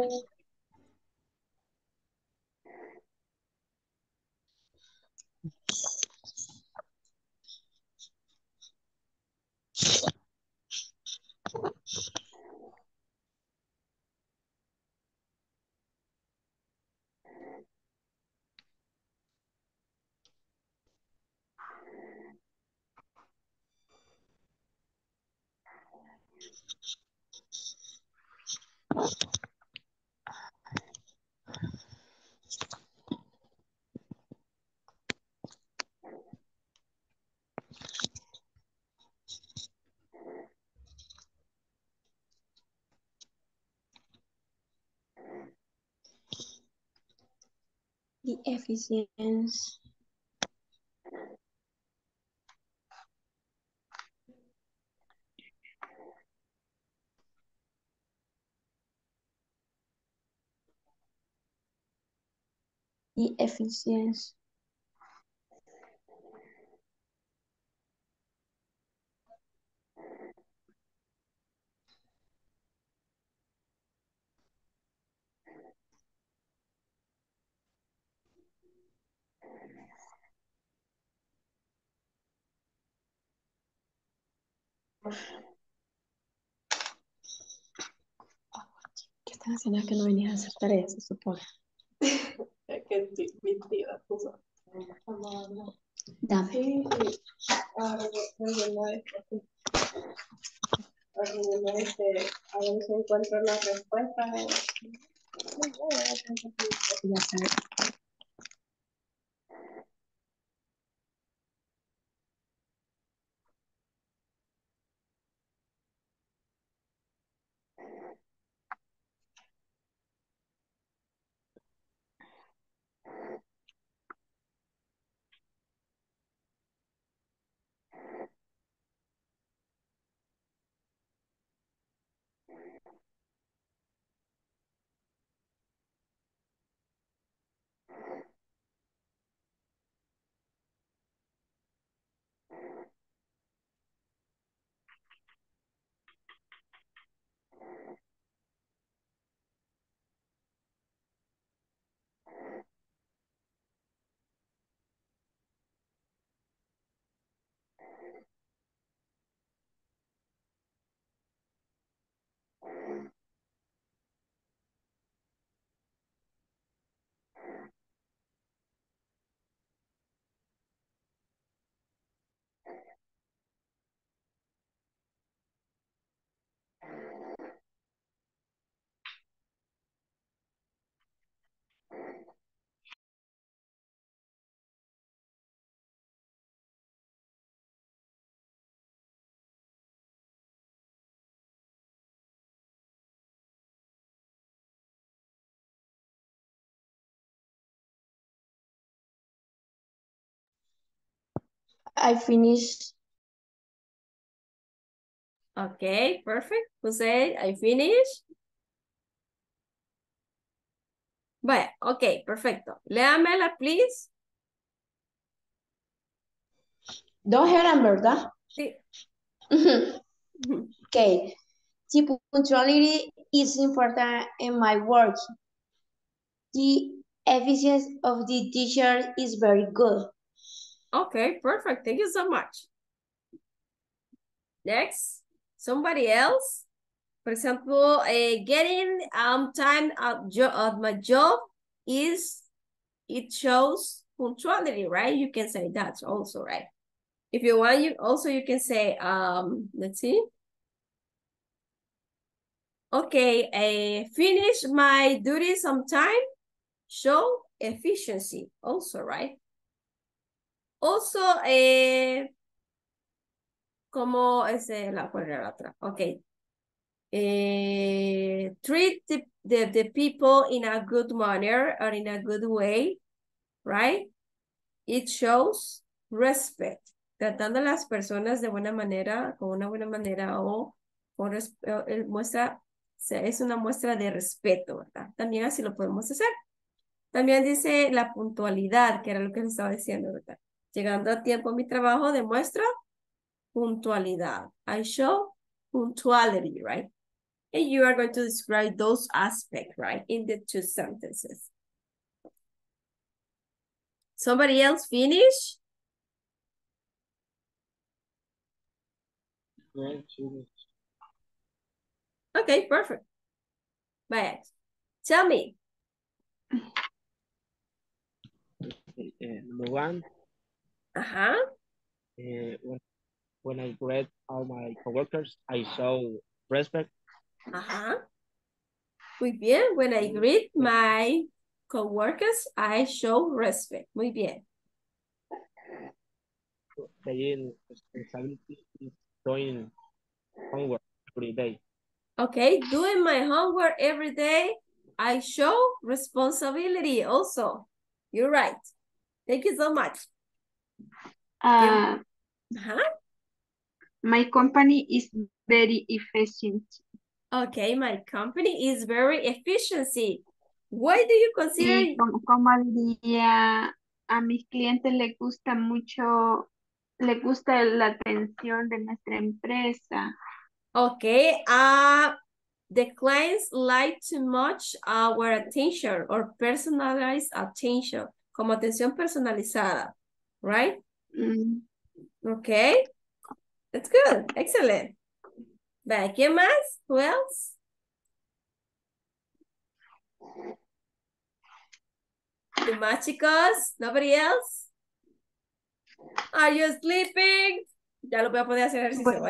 The efficiency. The efficiency. ¿Qué estás haciendo? Es que no venías a hacer tareas, se supone. Es que estoy mentira, puso. Dame. Sí, sí. A ver si encuentro la respuesta. Ya sabes. I finished. Okay, perfect. Jose, I finished. Vaya, ok, perfecto. Léamela, please. Dos eran, ¿verdad? Sí. Okay. The punctuality is important in my work. The efficiency of the teacher is very good. Okay, perfect. Thank you so much. Next, somebody else. For example, getting time at my job it shows punctuality, right? You can say that also, right? If you want, you can say, let's see. Okay, finish my duties on time, show efficiency also, right? Also, como ¿cuál era la otra? Okay. Treat the people in a good manner or in a good way, right? It shows respect. Tratando a las personas de buena manera, con una buena manera o con es una muestra de respeto, ¿verdad? También así lo podemos hacer. También dice la puntualidad, que era lo que les estaba diciendo, ¿verdad? Llegando a tiempo a mi trabajo demuestra puntualidad. I show punctuality, right? And you are going to describe those aspects, right? In the two sentences. Somebody else finish? Okay, perfect. But tell me. Number one. Uh-huh. When I greet all my coworkers, I show respect. Uh-huh. Muy bien. When I greet my coworkers, I show respect. Muy bien. Saying responsibility is doing homework every day. Okay, doing my homework every day, I show responsibility also. You're right. Thank you so much. My company is very efficient. Okay, my company is very efficiency. Why do you consider? Y como diría, a mis clientes les gusta mucho, les gusta la atención de nuestra empresa. Okay, the clients like too much our attention or personalized attention, como atención personalizada, right? Okay, that's good, excellent. ¿Quién más? Who else? ¿Qué más, chicos? Nobody else? Are you sleeping? Ya lo voy a poder hacer ejercicio.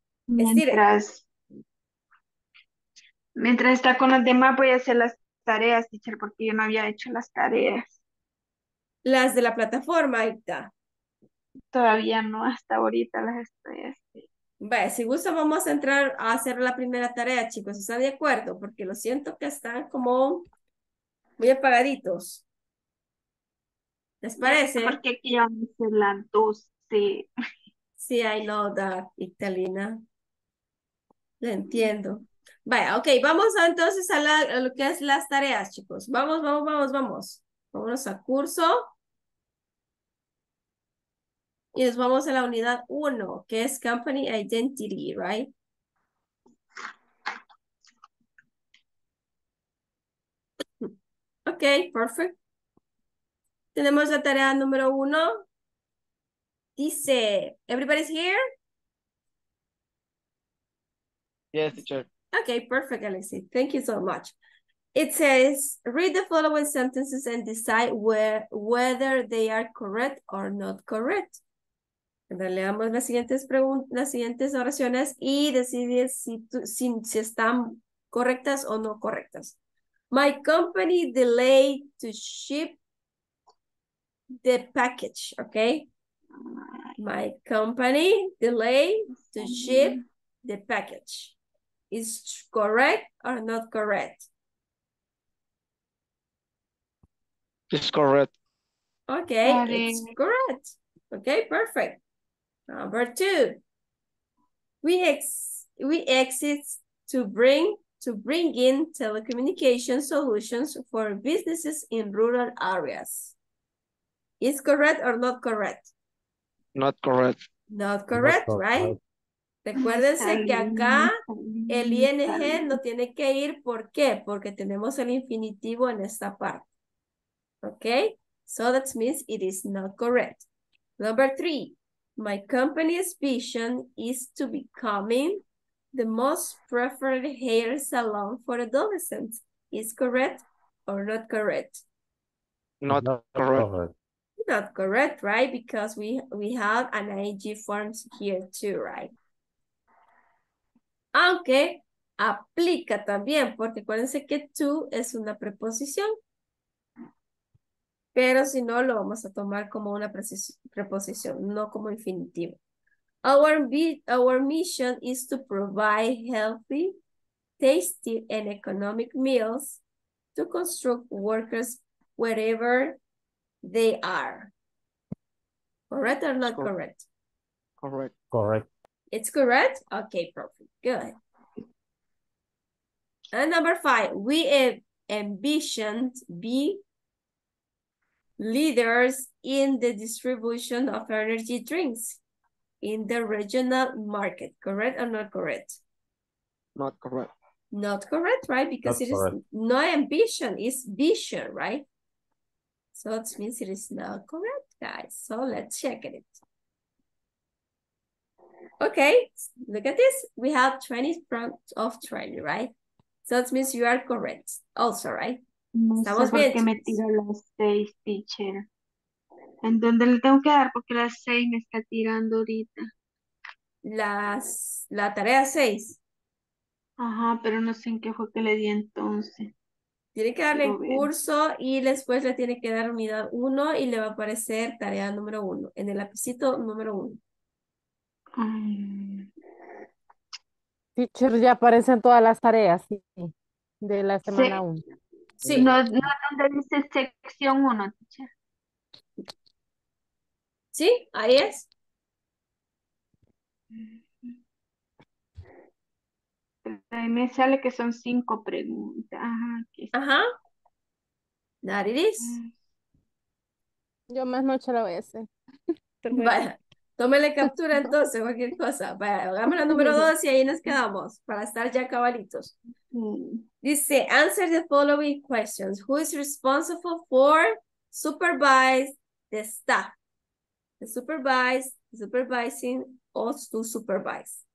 Mientras está con los demás voy a hacer las tareas, teacher, porque yo no había hecho las tareas. Las de la plataforma, ahí está. Todavía no, hasta ahorita las estoy haciendo. Vale, si gusta vamos a entrar a hacer la primera tarea, chicos. ¿Están de acuerdo? Porque lo siento que están como muy apagaditos. ¿Les parece? Porque aquí vamos a hacer las 12. Sí, I know that, Italina. Lo entiendo. Vaya, ok, vamos entonces a lo que es las tareas, chicos. Vamos. Vámonos a curso. Y nos vamos a la unidad 1, que es Company Identity, right? Ok, perfect. Tenemos la tarea número 1. Dice, everybody's here? Yes, teacher. Okay, perfect, Alexi. Thank you so much. It says, read the following sentences and decide whether they are correct or not correct. Leamos las siguientes oraciones y decidir si están correctas o no correctas. My company delayed to ship the package, okay? My company delayed to ship the package. Is correct or not correct? It's correct. Okay, it's correct. Okay, perfect. Number 2. We exit to bring to bring in telecommunication solutions for businesses in rural areas. Is correct or not correct? Not correct. Not correct, right? Recuérdense que acá el ing no tiene que ir. ¿Por qué? Porque tenemos el infinitivo en esta parte. Okay? So that means it is not correct. Number 3. My company's vision is to becoming the most preferred hair salon for adolescents. Is correct or not correct? Not correct. Not correct, right? Because we have an ing forms here too, right? Aunque aplica también, porque acuérdense que to es una preposición. Pero si no, lo vamos a tomar como una preposición, no como infinitivo. Our mission is to provide healthy, tasty, and economic meals to construct workers wherever they are. Correct or not correct? Correct. Correct. It's correct? Okay, perfect. Good. And number 5, we envisioned be leaders in the distribution of energy drinks in the regional market. Correct or not correct? Not correct. Not correct, right? Because Not it is correct. no ambition, it's vision, right? So it means it is not correct, guys. So let's check it. Okay, look at this. We have 20 front of 20, right? So it means you are correct also, right? No sé Estamos por bien, qué me chicos. tiró las 6, teacher. ¿En dónde le tengo que dar? Porque las 6 me está tirando ahorita. La tarea 6. Ajá, pero no sé en qué fue que le di entonces. Tiene que darle Quiero ver. curso y después le tiene que dar unidad 1 y le va a aparecer tarea número 1, en el lapicito número 1. Teacher, ya aparecen todas las tareas, sí, de la Sí. semana 1. Sí. No, donde dice sección 1, teacher. Sí, ahí es. Ahí me sale que son 5 preguntas. Ajá, aquí está. Ajá. That it is. Yo más noche la voy a hacer. Vaya, tómele captura entonces, cualquier cosa. Vaya, hagamos la número 2 y ahí nos quedamos para estar ya cabalitos. Dice, answer the following questions. Who is responsible for supervise the staff? The supervising, or to supervise.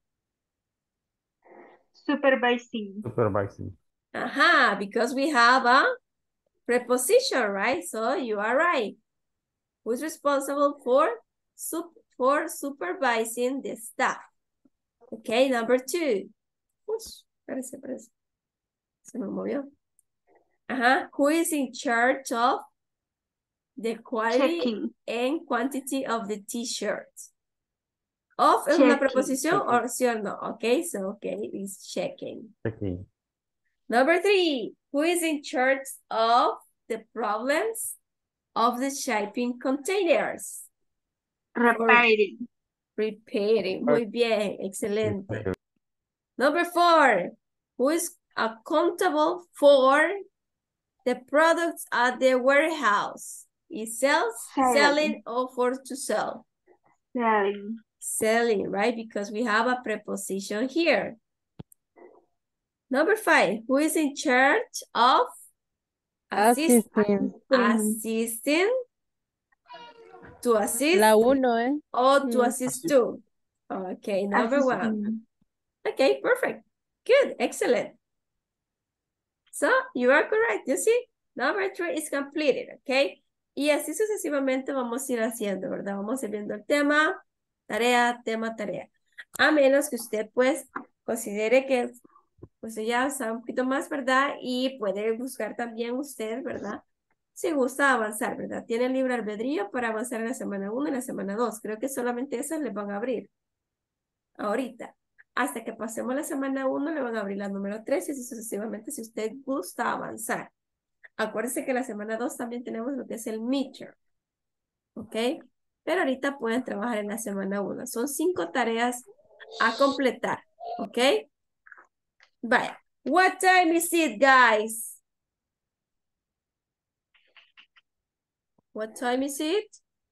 Supervising. Supervising. Aha, because we have a preposition, right? So you are right. Who's responsible for supervising the staff? Okay, number 2. Ush, espérese. Se me movió. Ajá, who is in charge of the quality Checking. and quantity of the t-shirts? Of es una preposición or sí or no? Okay, so okay, it's checking. Checking. Number 3, who is in charge of the problems of the shipping containers? Repairing. Repairing. Muy bien, excelente. Number 4, who is accountable for the products at the warehouse? Is selling or for to sell? Selling. Selling, right? Because we have a preposition here. Number 5, who is in charge of assisting to assist La 1, or to assist to? Okay, number 1. Okay, perfect. Good, excellent. So, you are correct, you see? Number 3 is completed, okay? Y así sucesivamente vamos a ir haciendo, ¿verdad? Vamos a ir viendo el tema, tarea, tema, tarea. A menos que usted, pues, considere que pues ya sabe un poquito más, ¿verdad? Y puede buscar también usted, ¿verdad? Si gusta avanzar, ¿verdad? Tiene libre albedrío para avanzar en la semana 1 y la semana 2. Creo que solamente esas le van a abrir. Ahorita. Hasta que pasemos la semana 1 le van a abrir la número 3 y así sucesivamente si usted gusta avanzar. Acuérdense que la semana 2 también tenemos lo que es el midterm. ¿Ok? Pero ahorita pueden trabajar en la semana 1. Son 5 tareas a completar. ¿Ok? Vaya, What time is it, guys? What time is it?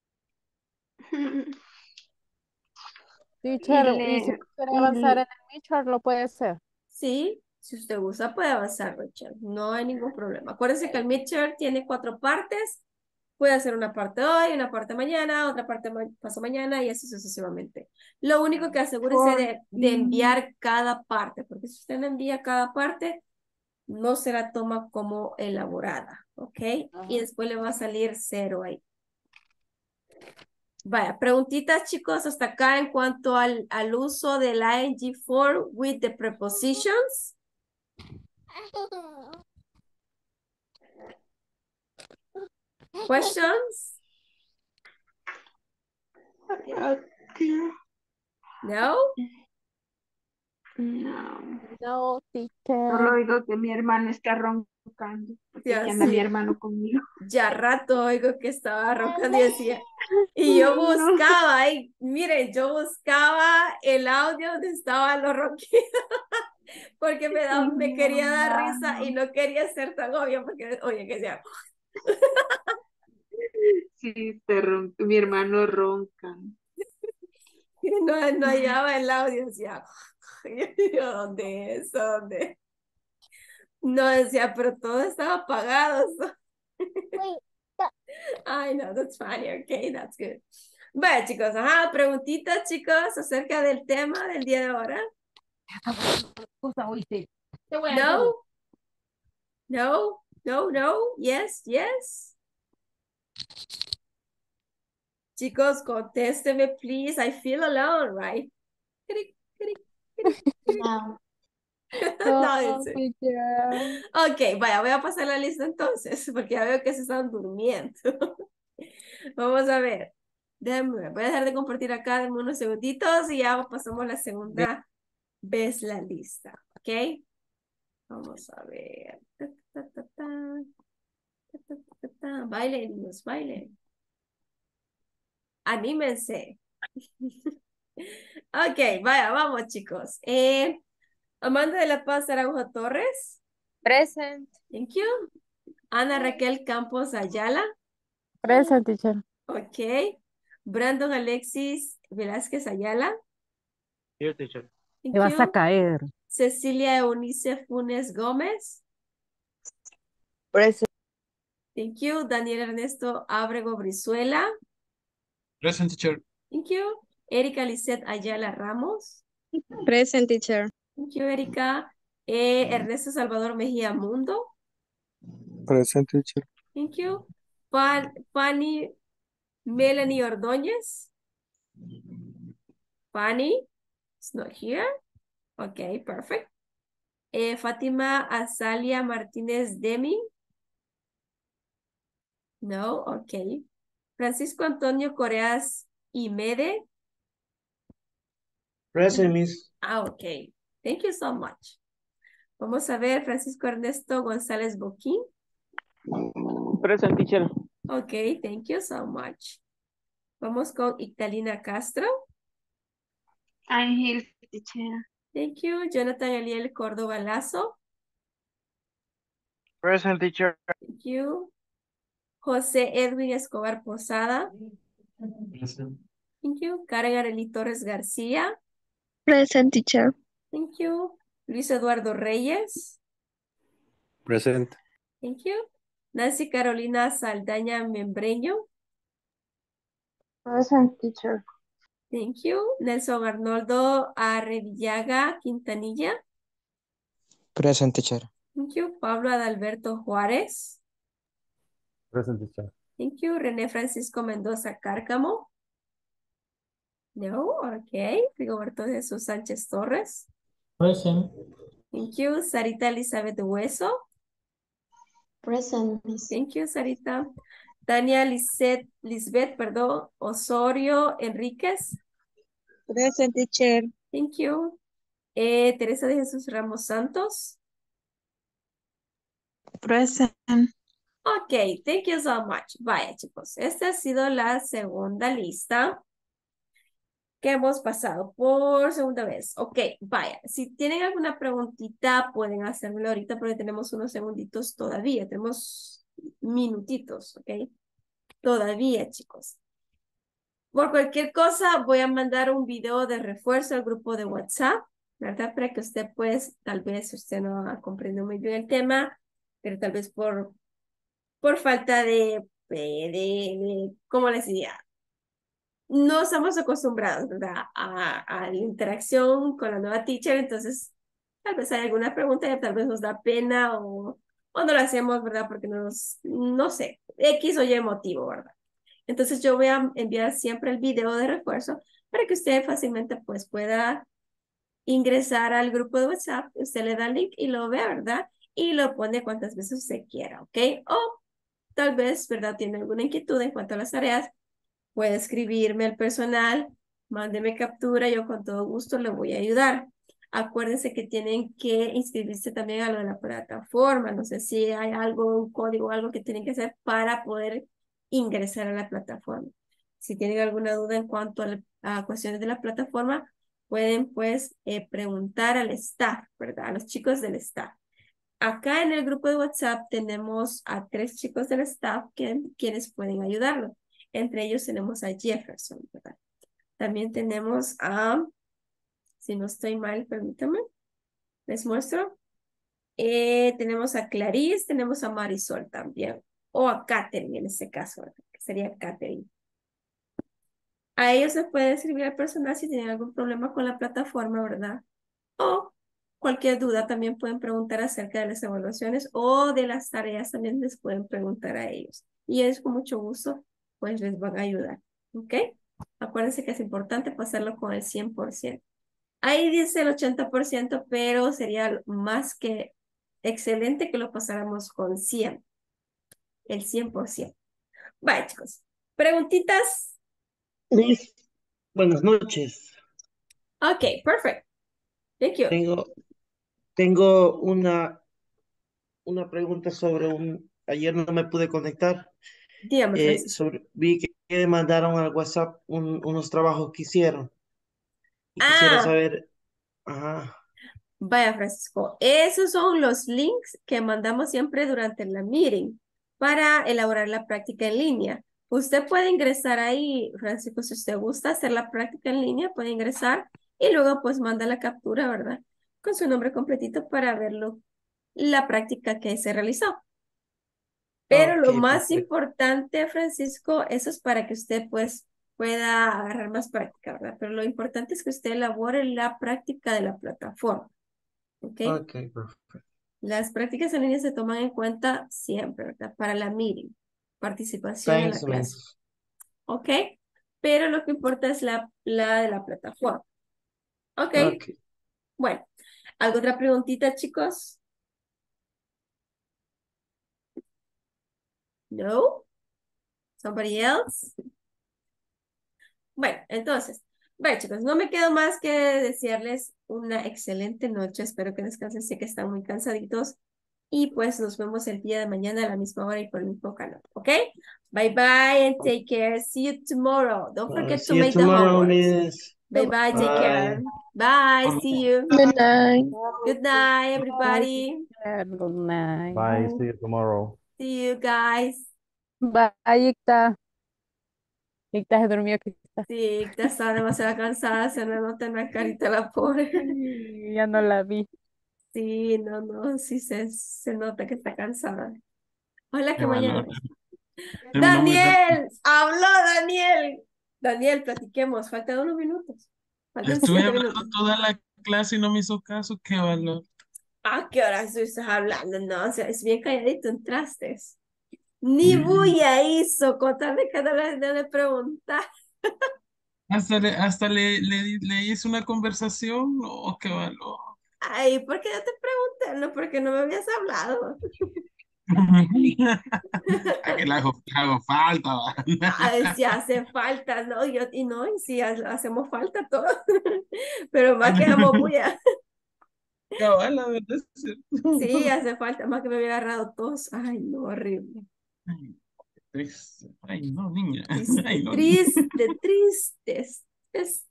Teacher, y si quiere avanzar en el Mitchell, lo puede hacer. Sí, si usted gusta puede avanzar, Rachel. No hay ningún problema. Acuérdense que el midterm tiene 4 partes. Puede hacer una parte hoy, una parte mañana, otra parte pasado mañana y así sucesivamente. Lo único que asegúrese de enviar cada parte, porque si usted no envía cada parte, no se la toma como elaborada, ¿ok? Y después le va a salir 0 ahí. Vaya, preguntitas chicos hasta acá en cuanto al uso del ing form with the prepositions. Questions? No? No. No, teacher. Solo oigo que mi hermano está roncando. Porque Ya, aquí anda sí. mi hermano conmigo. Ya rato oigo que estaba roncando y decía, y yo buscaba, y miren, yo buscaba el audio donde estaban los ronquidos, porque me quería dar risa y no quería ser tan obvio, porque, oye, que sea. Sí, mi hermano ronca. No hallaba el audio, decía, yo, ¿dónde es? ¿Dónde? No decía, pero todo estaba apagado. I know, that's funny, okay, that's good. Bueno, chicos, preguntitas, chicos, acerca del tema del día de ahora. No? No? No, no? Yes, yes? Chicos, contésteme, please. I feel alone, right? No. No, No, dice. teacher. Ok, vaya, voy a pasar la lista entonces, porque ya veo que se están durmiendo. Vamos a ver. Déjenme, voy a dejar de compartir acá, denme unos segunditos y ya pasamos la segunda vez la lista, ¿ok? Vamos a ver. Bailen, niños, bailen. Anímense. Ok, vaya, vamos, chicos. Amanda de la Paz Araujo Torres. Present. Thank you. Ana Raquel Campos Ayala. Present, teacher. Ok. Brandon Alexis Velázquez Ayala. Here, teacher. Thank Te vas a you. caer. Cecilia Eunice Funes Gómez. Present. Thank you. Daniel Ernesto Ábrego Brizuela. Present, teacher. Thank you. Erika Lisette Ayala Ramos. Present, teacher. Thank you, Erika. Ernesto Salvador Mejía Mundo. Present, teacher. Thank you. Fanny Melanie Ordóñez. Fanny is not here. Okay, perfect. Fátima Azalia Martínez Deming. No, okay. Francisco Antonio Coreas Imede. Present, Miss. Okay. Thank you so much. Vamos a ver, Francisco Ernesto González Boquín. Present, teacher. Okay, thank you so much. Vamos con Ictalina Castro. I'm here, teacher. Thank you. Jonathan Eliel Córdoba Lazo. Present, teacher. Thank you. José Edwin Escobar Posada. Present. Thank you. Karen Arely Torres García. Present, teacher. Thank you. Luis Eduardo Reyes. Present. Thank you. Nancy Carolina Saldaña Membreño. Present, teacher. Thank you. Nelson Arnoldo Arrevillaga Quintanilla. Present, teacher. Thank you. Pablo Adalberto Juárez. Present, teacher. Thank you. René Francisco Mendoza Cárcamo. No, okay. Rigoberto Jesús Sánchez Torres. Present. Thank you. Sarita Elizabeth Hueso. Present, Miss. Thank you, Sarita. Tania Lisbeth, perdón, Osorio Enríquez. Present, teacher. Thank you. Teresa de Jesús Ramos Santos. Present. Ok, thank you so much. Vaya, chicos, esta ha sido la segunda lista. que hemos pasado por segunda vez. Ok, vaya. Si tienen alguna preguntita, pueden hacérmelo ahorita porque tenemos unos segunditos todavía. Tenemos minutitos, ok. Todavía, chicos. Por cualquier cosa, voy a mandar un video de refuerzo al grupo de WhatsApp, ¿verdad? Para que usted, pues, tal vez usted no ha comprendido muy bien el tema, pero tal vez por falta ¿cómo les diría? No estamos acostumbrados, ¿verdad? A la interacción con la nueva teacher, entonces tal vez hay alguna pregunta que tal vez nos da pena o no lo hacemos, ¿verdad? Porque no sé, X o Y motivo, ¿verdad? Entonces yo voy a enviar siempre el video de refuerzo para que usted fácilmente pues pueda ingresar al grupo de WhatsApp, usted le da el link y lo ve, ¿verdad? Y lo pone cuantas veces usted quiera, ¿ok? O tal vez, ¿verdad? Tiene alguna inquietud en cuanto a las tareas, puede escribirme al personal, mándeme captura, yo con todo gusto le voy a ayudar. Acuérdense que tienen que inscribirse también a lo de la plataforma. No sé si hay algo, un código, algo que tienen que hacer para poder ingresar a la plataforma. Si tienen alguna duda en cuanto a cuestiones de la plataforma, pueden pues preguntar al staff, ¿verdad? A los chicos del staff. Acá en el grupo de WhatsApp tenemos a 3 chicos del staff quienes pueden ayudarlo. Entre ellos tenemos a Jefferson, ¿verdad? También tenemos si no estoy mal, permítame, les muestro. Tenemos a Clarice, tenemos a Marisol también, o a Katherine en este caso, ¿verdad? Que sería Katherine. A ellos se puede escribir al personal si tienen algún problema con la plataforma, ¿verdad? O cualquier duda también pueden preguntar acerca de las evaluaciones o de las tareas también les pueden preguntar a ellos. Y ellos con mucho gusto pues les van a ayudar. ¿Ok? Acuérdense que es importante pasarlo con el 100%. Ahí dice el 80%, pero sería más que excelente que lo pasáramos con 100. El 100%. Vale, chicos. ¿Preguntitas? Miss, buenas noches. Ok, perfect. Thank you. Tengo una pregunta sobre ayer no me pude conectar. Dígame, Francisco. Vi que mandaron al WhatsApp unos trabajos que hicieron. Y quisiera saber, ajá. Vaya, Francisco, esos son los links que mandamos siempre durante la meeting para elaborar la práctica en línea. Usted puede ingresar ahí, Francisco, si usted gusta hacer la práctica en línea, puede ingresar y luego pues manda la captura, ¿verdad? Con su nombre completito para verlo, la práctica que se realizó. Pero lo más importante, Francisco, eso es para que usted pues pueda agarrar más práctica, ¿verdad? Pero lo importante es que usted elabore la práctica de la plataforma. ¿Ok? Ok, perfecto. Las prácticas en línea se toman en cuenta siempre, ¿verdad? Para la meeting, participación en la clase. ¿Ok? Pero lo que importa es la de la plataforma. ¿Ok? Bueno, ¿alguna otra preguntita, chicos? No? Somebody else? Bueno, entonces, bueno, chicos, no me quedo más que desearles una excelente noche. Espero que descansen, sé que están muy cansaditos. Y pues nos vemos el día de mañana a la misma hora y por el mismo canal, ¿ok? Bye bye and take care. See you tomorrow. Don't forget to make the homework. Bye bye, take care. Bye, see you. Good night. Good night, everybody. Good night. Bye, see you tomorrow. See you guys. Bye, Icta. Icta se durmió. Sí, Icta está demasiado cansada, se le nota en la carita la pobre. Ya no la vi. Sí, no, sí se nota que está cansada. Ojalá que Qué mañana. valor. Terminó muy rápido. ¡Daniel! ¡Habló Daniel! Daniel, platiquemos. Faltan unos minutos. Faltan Estuve 7 hablando minutos. toda la clase y no me hizo caso. Qué valor. ¿A qué hora estuviste hablando? No, o sea, es bien calladito, entraste. Ni bulla hizo, con tal de que no le preguntar. Hasta le hice una conversación. Oh, qué valor. Ay, ¿por qué no te pregunté? No, porque no me habías hablado. A que le hago falta. Va. Ay, si hace falta, ¿no? Y si hacemos falta todos. Pero más que amo bulla. Cabal, la verdad es cierto. Sí, hace falta, más que me había agarrado tos. Ay, no, horrible. Ay, triste. Ay, no, niña. Triste, Ay, no, niña. triste, triste.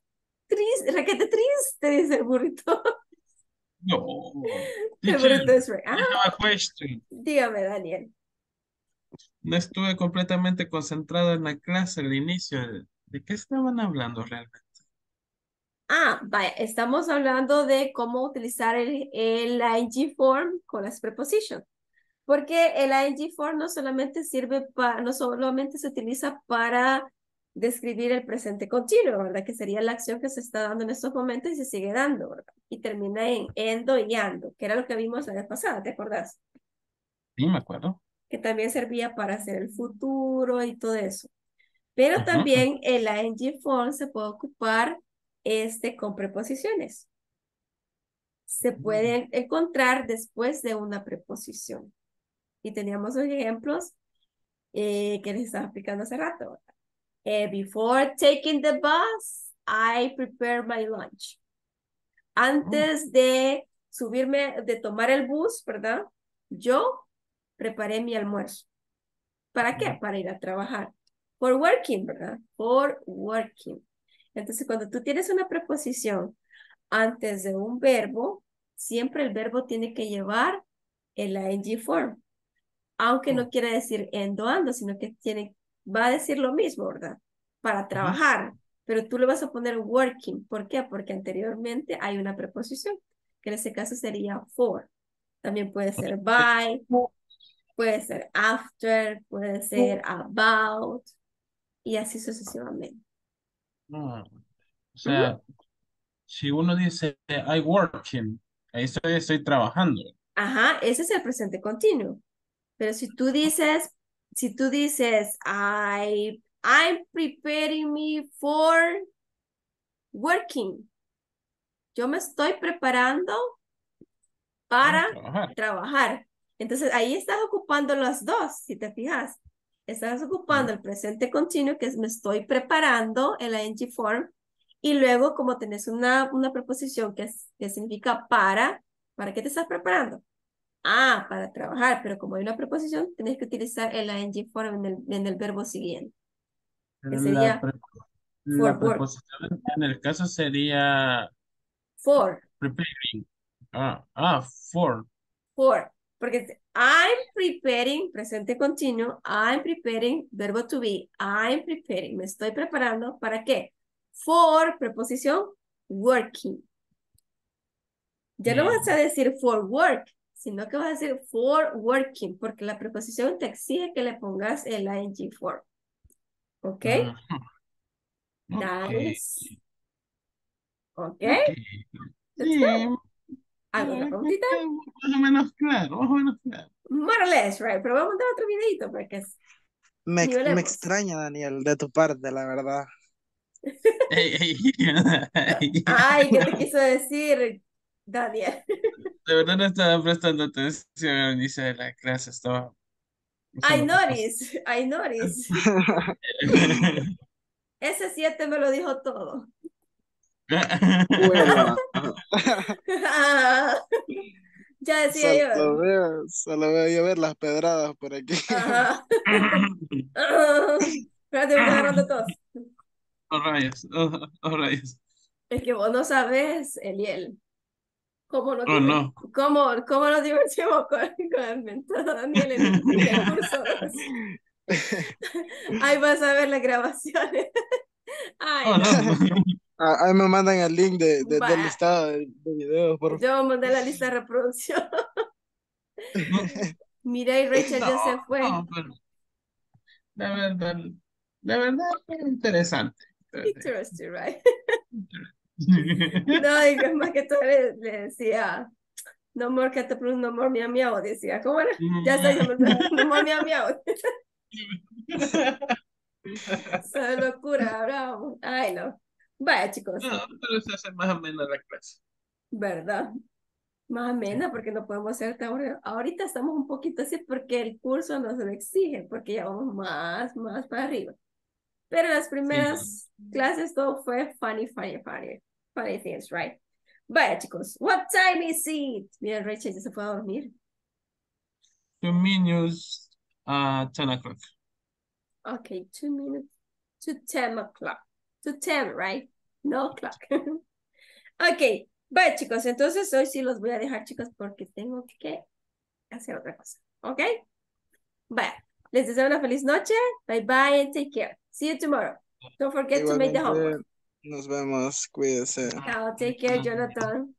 triste, requete triste, dice el burrito. No. El Teacher, burrito es right. I have a question. Dígame, Daniel. No estuve completamente concentrado en la clase al inicio. ¿De qué estaban hablando realmente? Vaya, estamos hablando de cómo utilizar el ing form con las prepositions. Porque el ing form no solamente no solamente se utiliza para describir el presente continuo, ¿verdad? Que sería la acción que se está dando en estos momentos y se sigue dando, ¿verdad? Y termina en endo y ando, que era lo que vimos la vez pasada, ¿te acordás? Sí, me acuerdo. Que también servía para hacer el futuro y todo eso. Pero también el ing form se puede ocupar con preposiciones. Se pueden encontrar después de una preposición. Y teníamos los ejemplos que les estaba explicando hace rato. Before taking the bus, I prepare my lunch. Antes de subirme, de tomar el bus, ¿verdad? Yo preparé mi almuerzo. ¿Para qué? Para ir a trabajar. For working, ¿verdad? For working. Entonces, cuando tú tienes una preposición antes de un verbo, siempre el verbo tiene que llevar el ing form. Aunque no quiere decir endo, ando, sino que va a decir lo mismo, ¿verdad? Para trabajar. Pero tú le vas a poner working. ¿Por qué? Porque anteriormente hay una preposición, que en este caso sería for. También puede ser by, puede ser after, puede ser about, y así sucesivamente. O sea, si uno dice I working, ahí estoy trabajando. Ajá, ese es el presente continuo. Pero si tú dices, I'm preparing me for working. Yo me estoy preparando para trabajar. Entonces ahí estás ocupando los dos, si te fijas. Estás ocupando el presente continuo, que es me estoy preparando, el ing form, y luego como tenés una preposición que significa ¿para qué te estás preparando? Para trabajar, pero como hay una preposición, tienes que utilizar el ing form en el verbo siguiente. Que sería La preposición en el caso sería for. preparing. For. For. Porque I'm preparing, presente continuo, I'm preparing, verbo to be, I'm preparing, me estoy preparando, ¿para qué? For, preposición, working. Ya no vas a decir for work, sino que vas a decir for working, porque la preposición te exige que le pongas el ing for. ¿Ok? Nice. ¿Ok? Sí, ¿Alguna preguntita? más o menos claro, más o menos claro. More or less, right? Pero vamos a dar otro videito porque Me extraña, Daniel, de tu parte, la verdad. Ay, ¿qué te quiso decir, Daniel? De verdad no estaba prestando atención al inicio de la clase, estaba... I notice. Ese 7 me lo dijo todo. Ya decía yo. Solo veo yo ver las pedradas por aquí. Ajá. Espérate, me estoy agarrando tos. Oh, rayos. Es que vos no sabes, Eliel, cómo nos, no. cómo nos divertimos con el mentor Daniel en el curso 2. Ahí vas a ver las grabaciones. Ay, no. Ahí me mandan el link del listado de videos. Yo mandé la lista de reproducción. Mira, y Rachel ya se fue. De verdad, interesante. Interesting, right? No, y es más que todo le decía, no more catapult, no more miau miau, decía, ¿cómo era? Ya sé, no more miau miau. Esa locura, bravo. Ay, no. Vaya, chicos. No, pero se hace más o menos la clase. ¿Verdad? Más amena porque no podemos hacer ahorita estamos un poquito así porque el curso nos lo exige, porque ya vamos más para arriba. Pero las primeras clases todo fue funny things, right? Vaya, chicos, what time is it? Mira, Rachel ya se fue a dormir. 2 minutes 10 o'clock. Okay, 2 minutes to 10 o'clock. To 10, right? No clock. Ok, bueno chicos, entonces hoy sí los voy a dejar chicos porque tengo que hacer otra cosa. ¿Ok? Bueno, les deseo una feliz noche. Bye bye and take care. See you tomorrow. Don't forget to make the Igualmente, homework. nos vemos, cuídese. Chao, take care, Jonathan.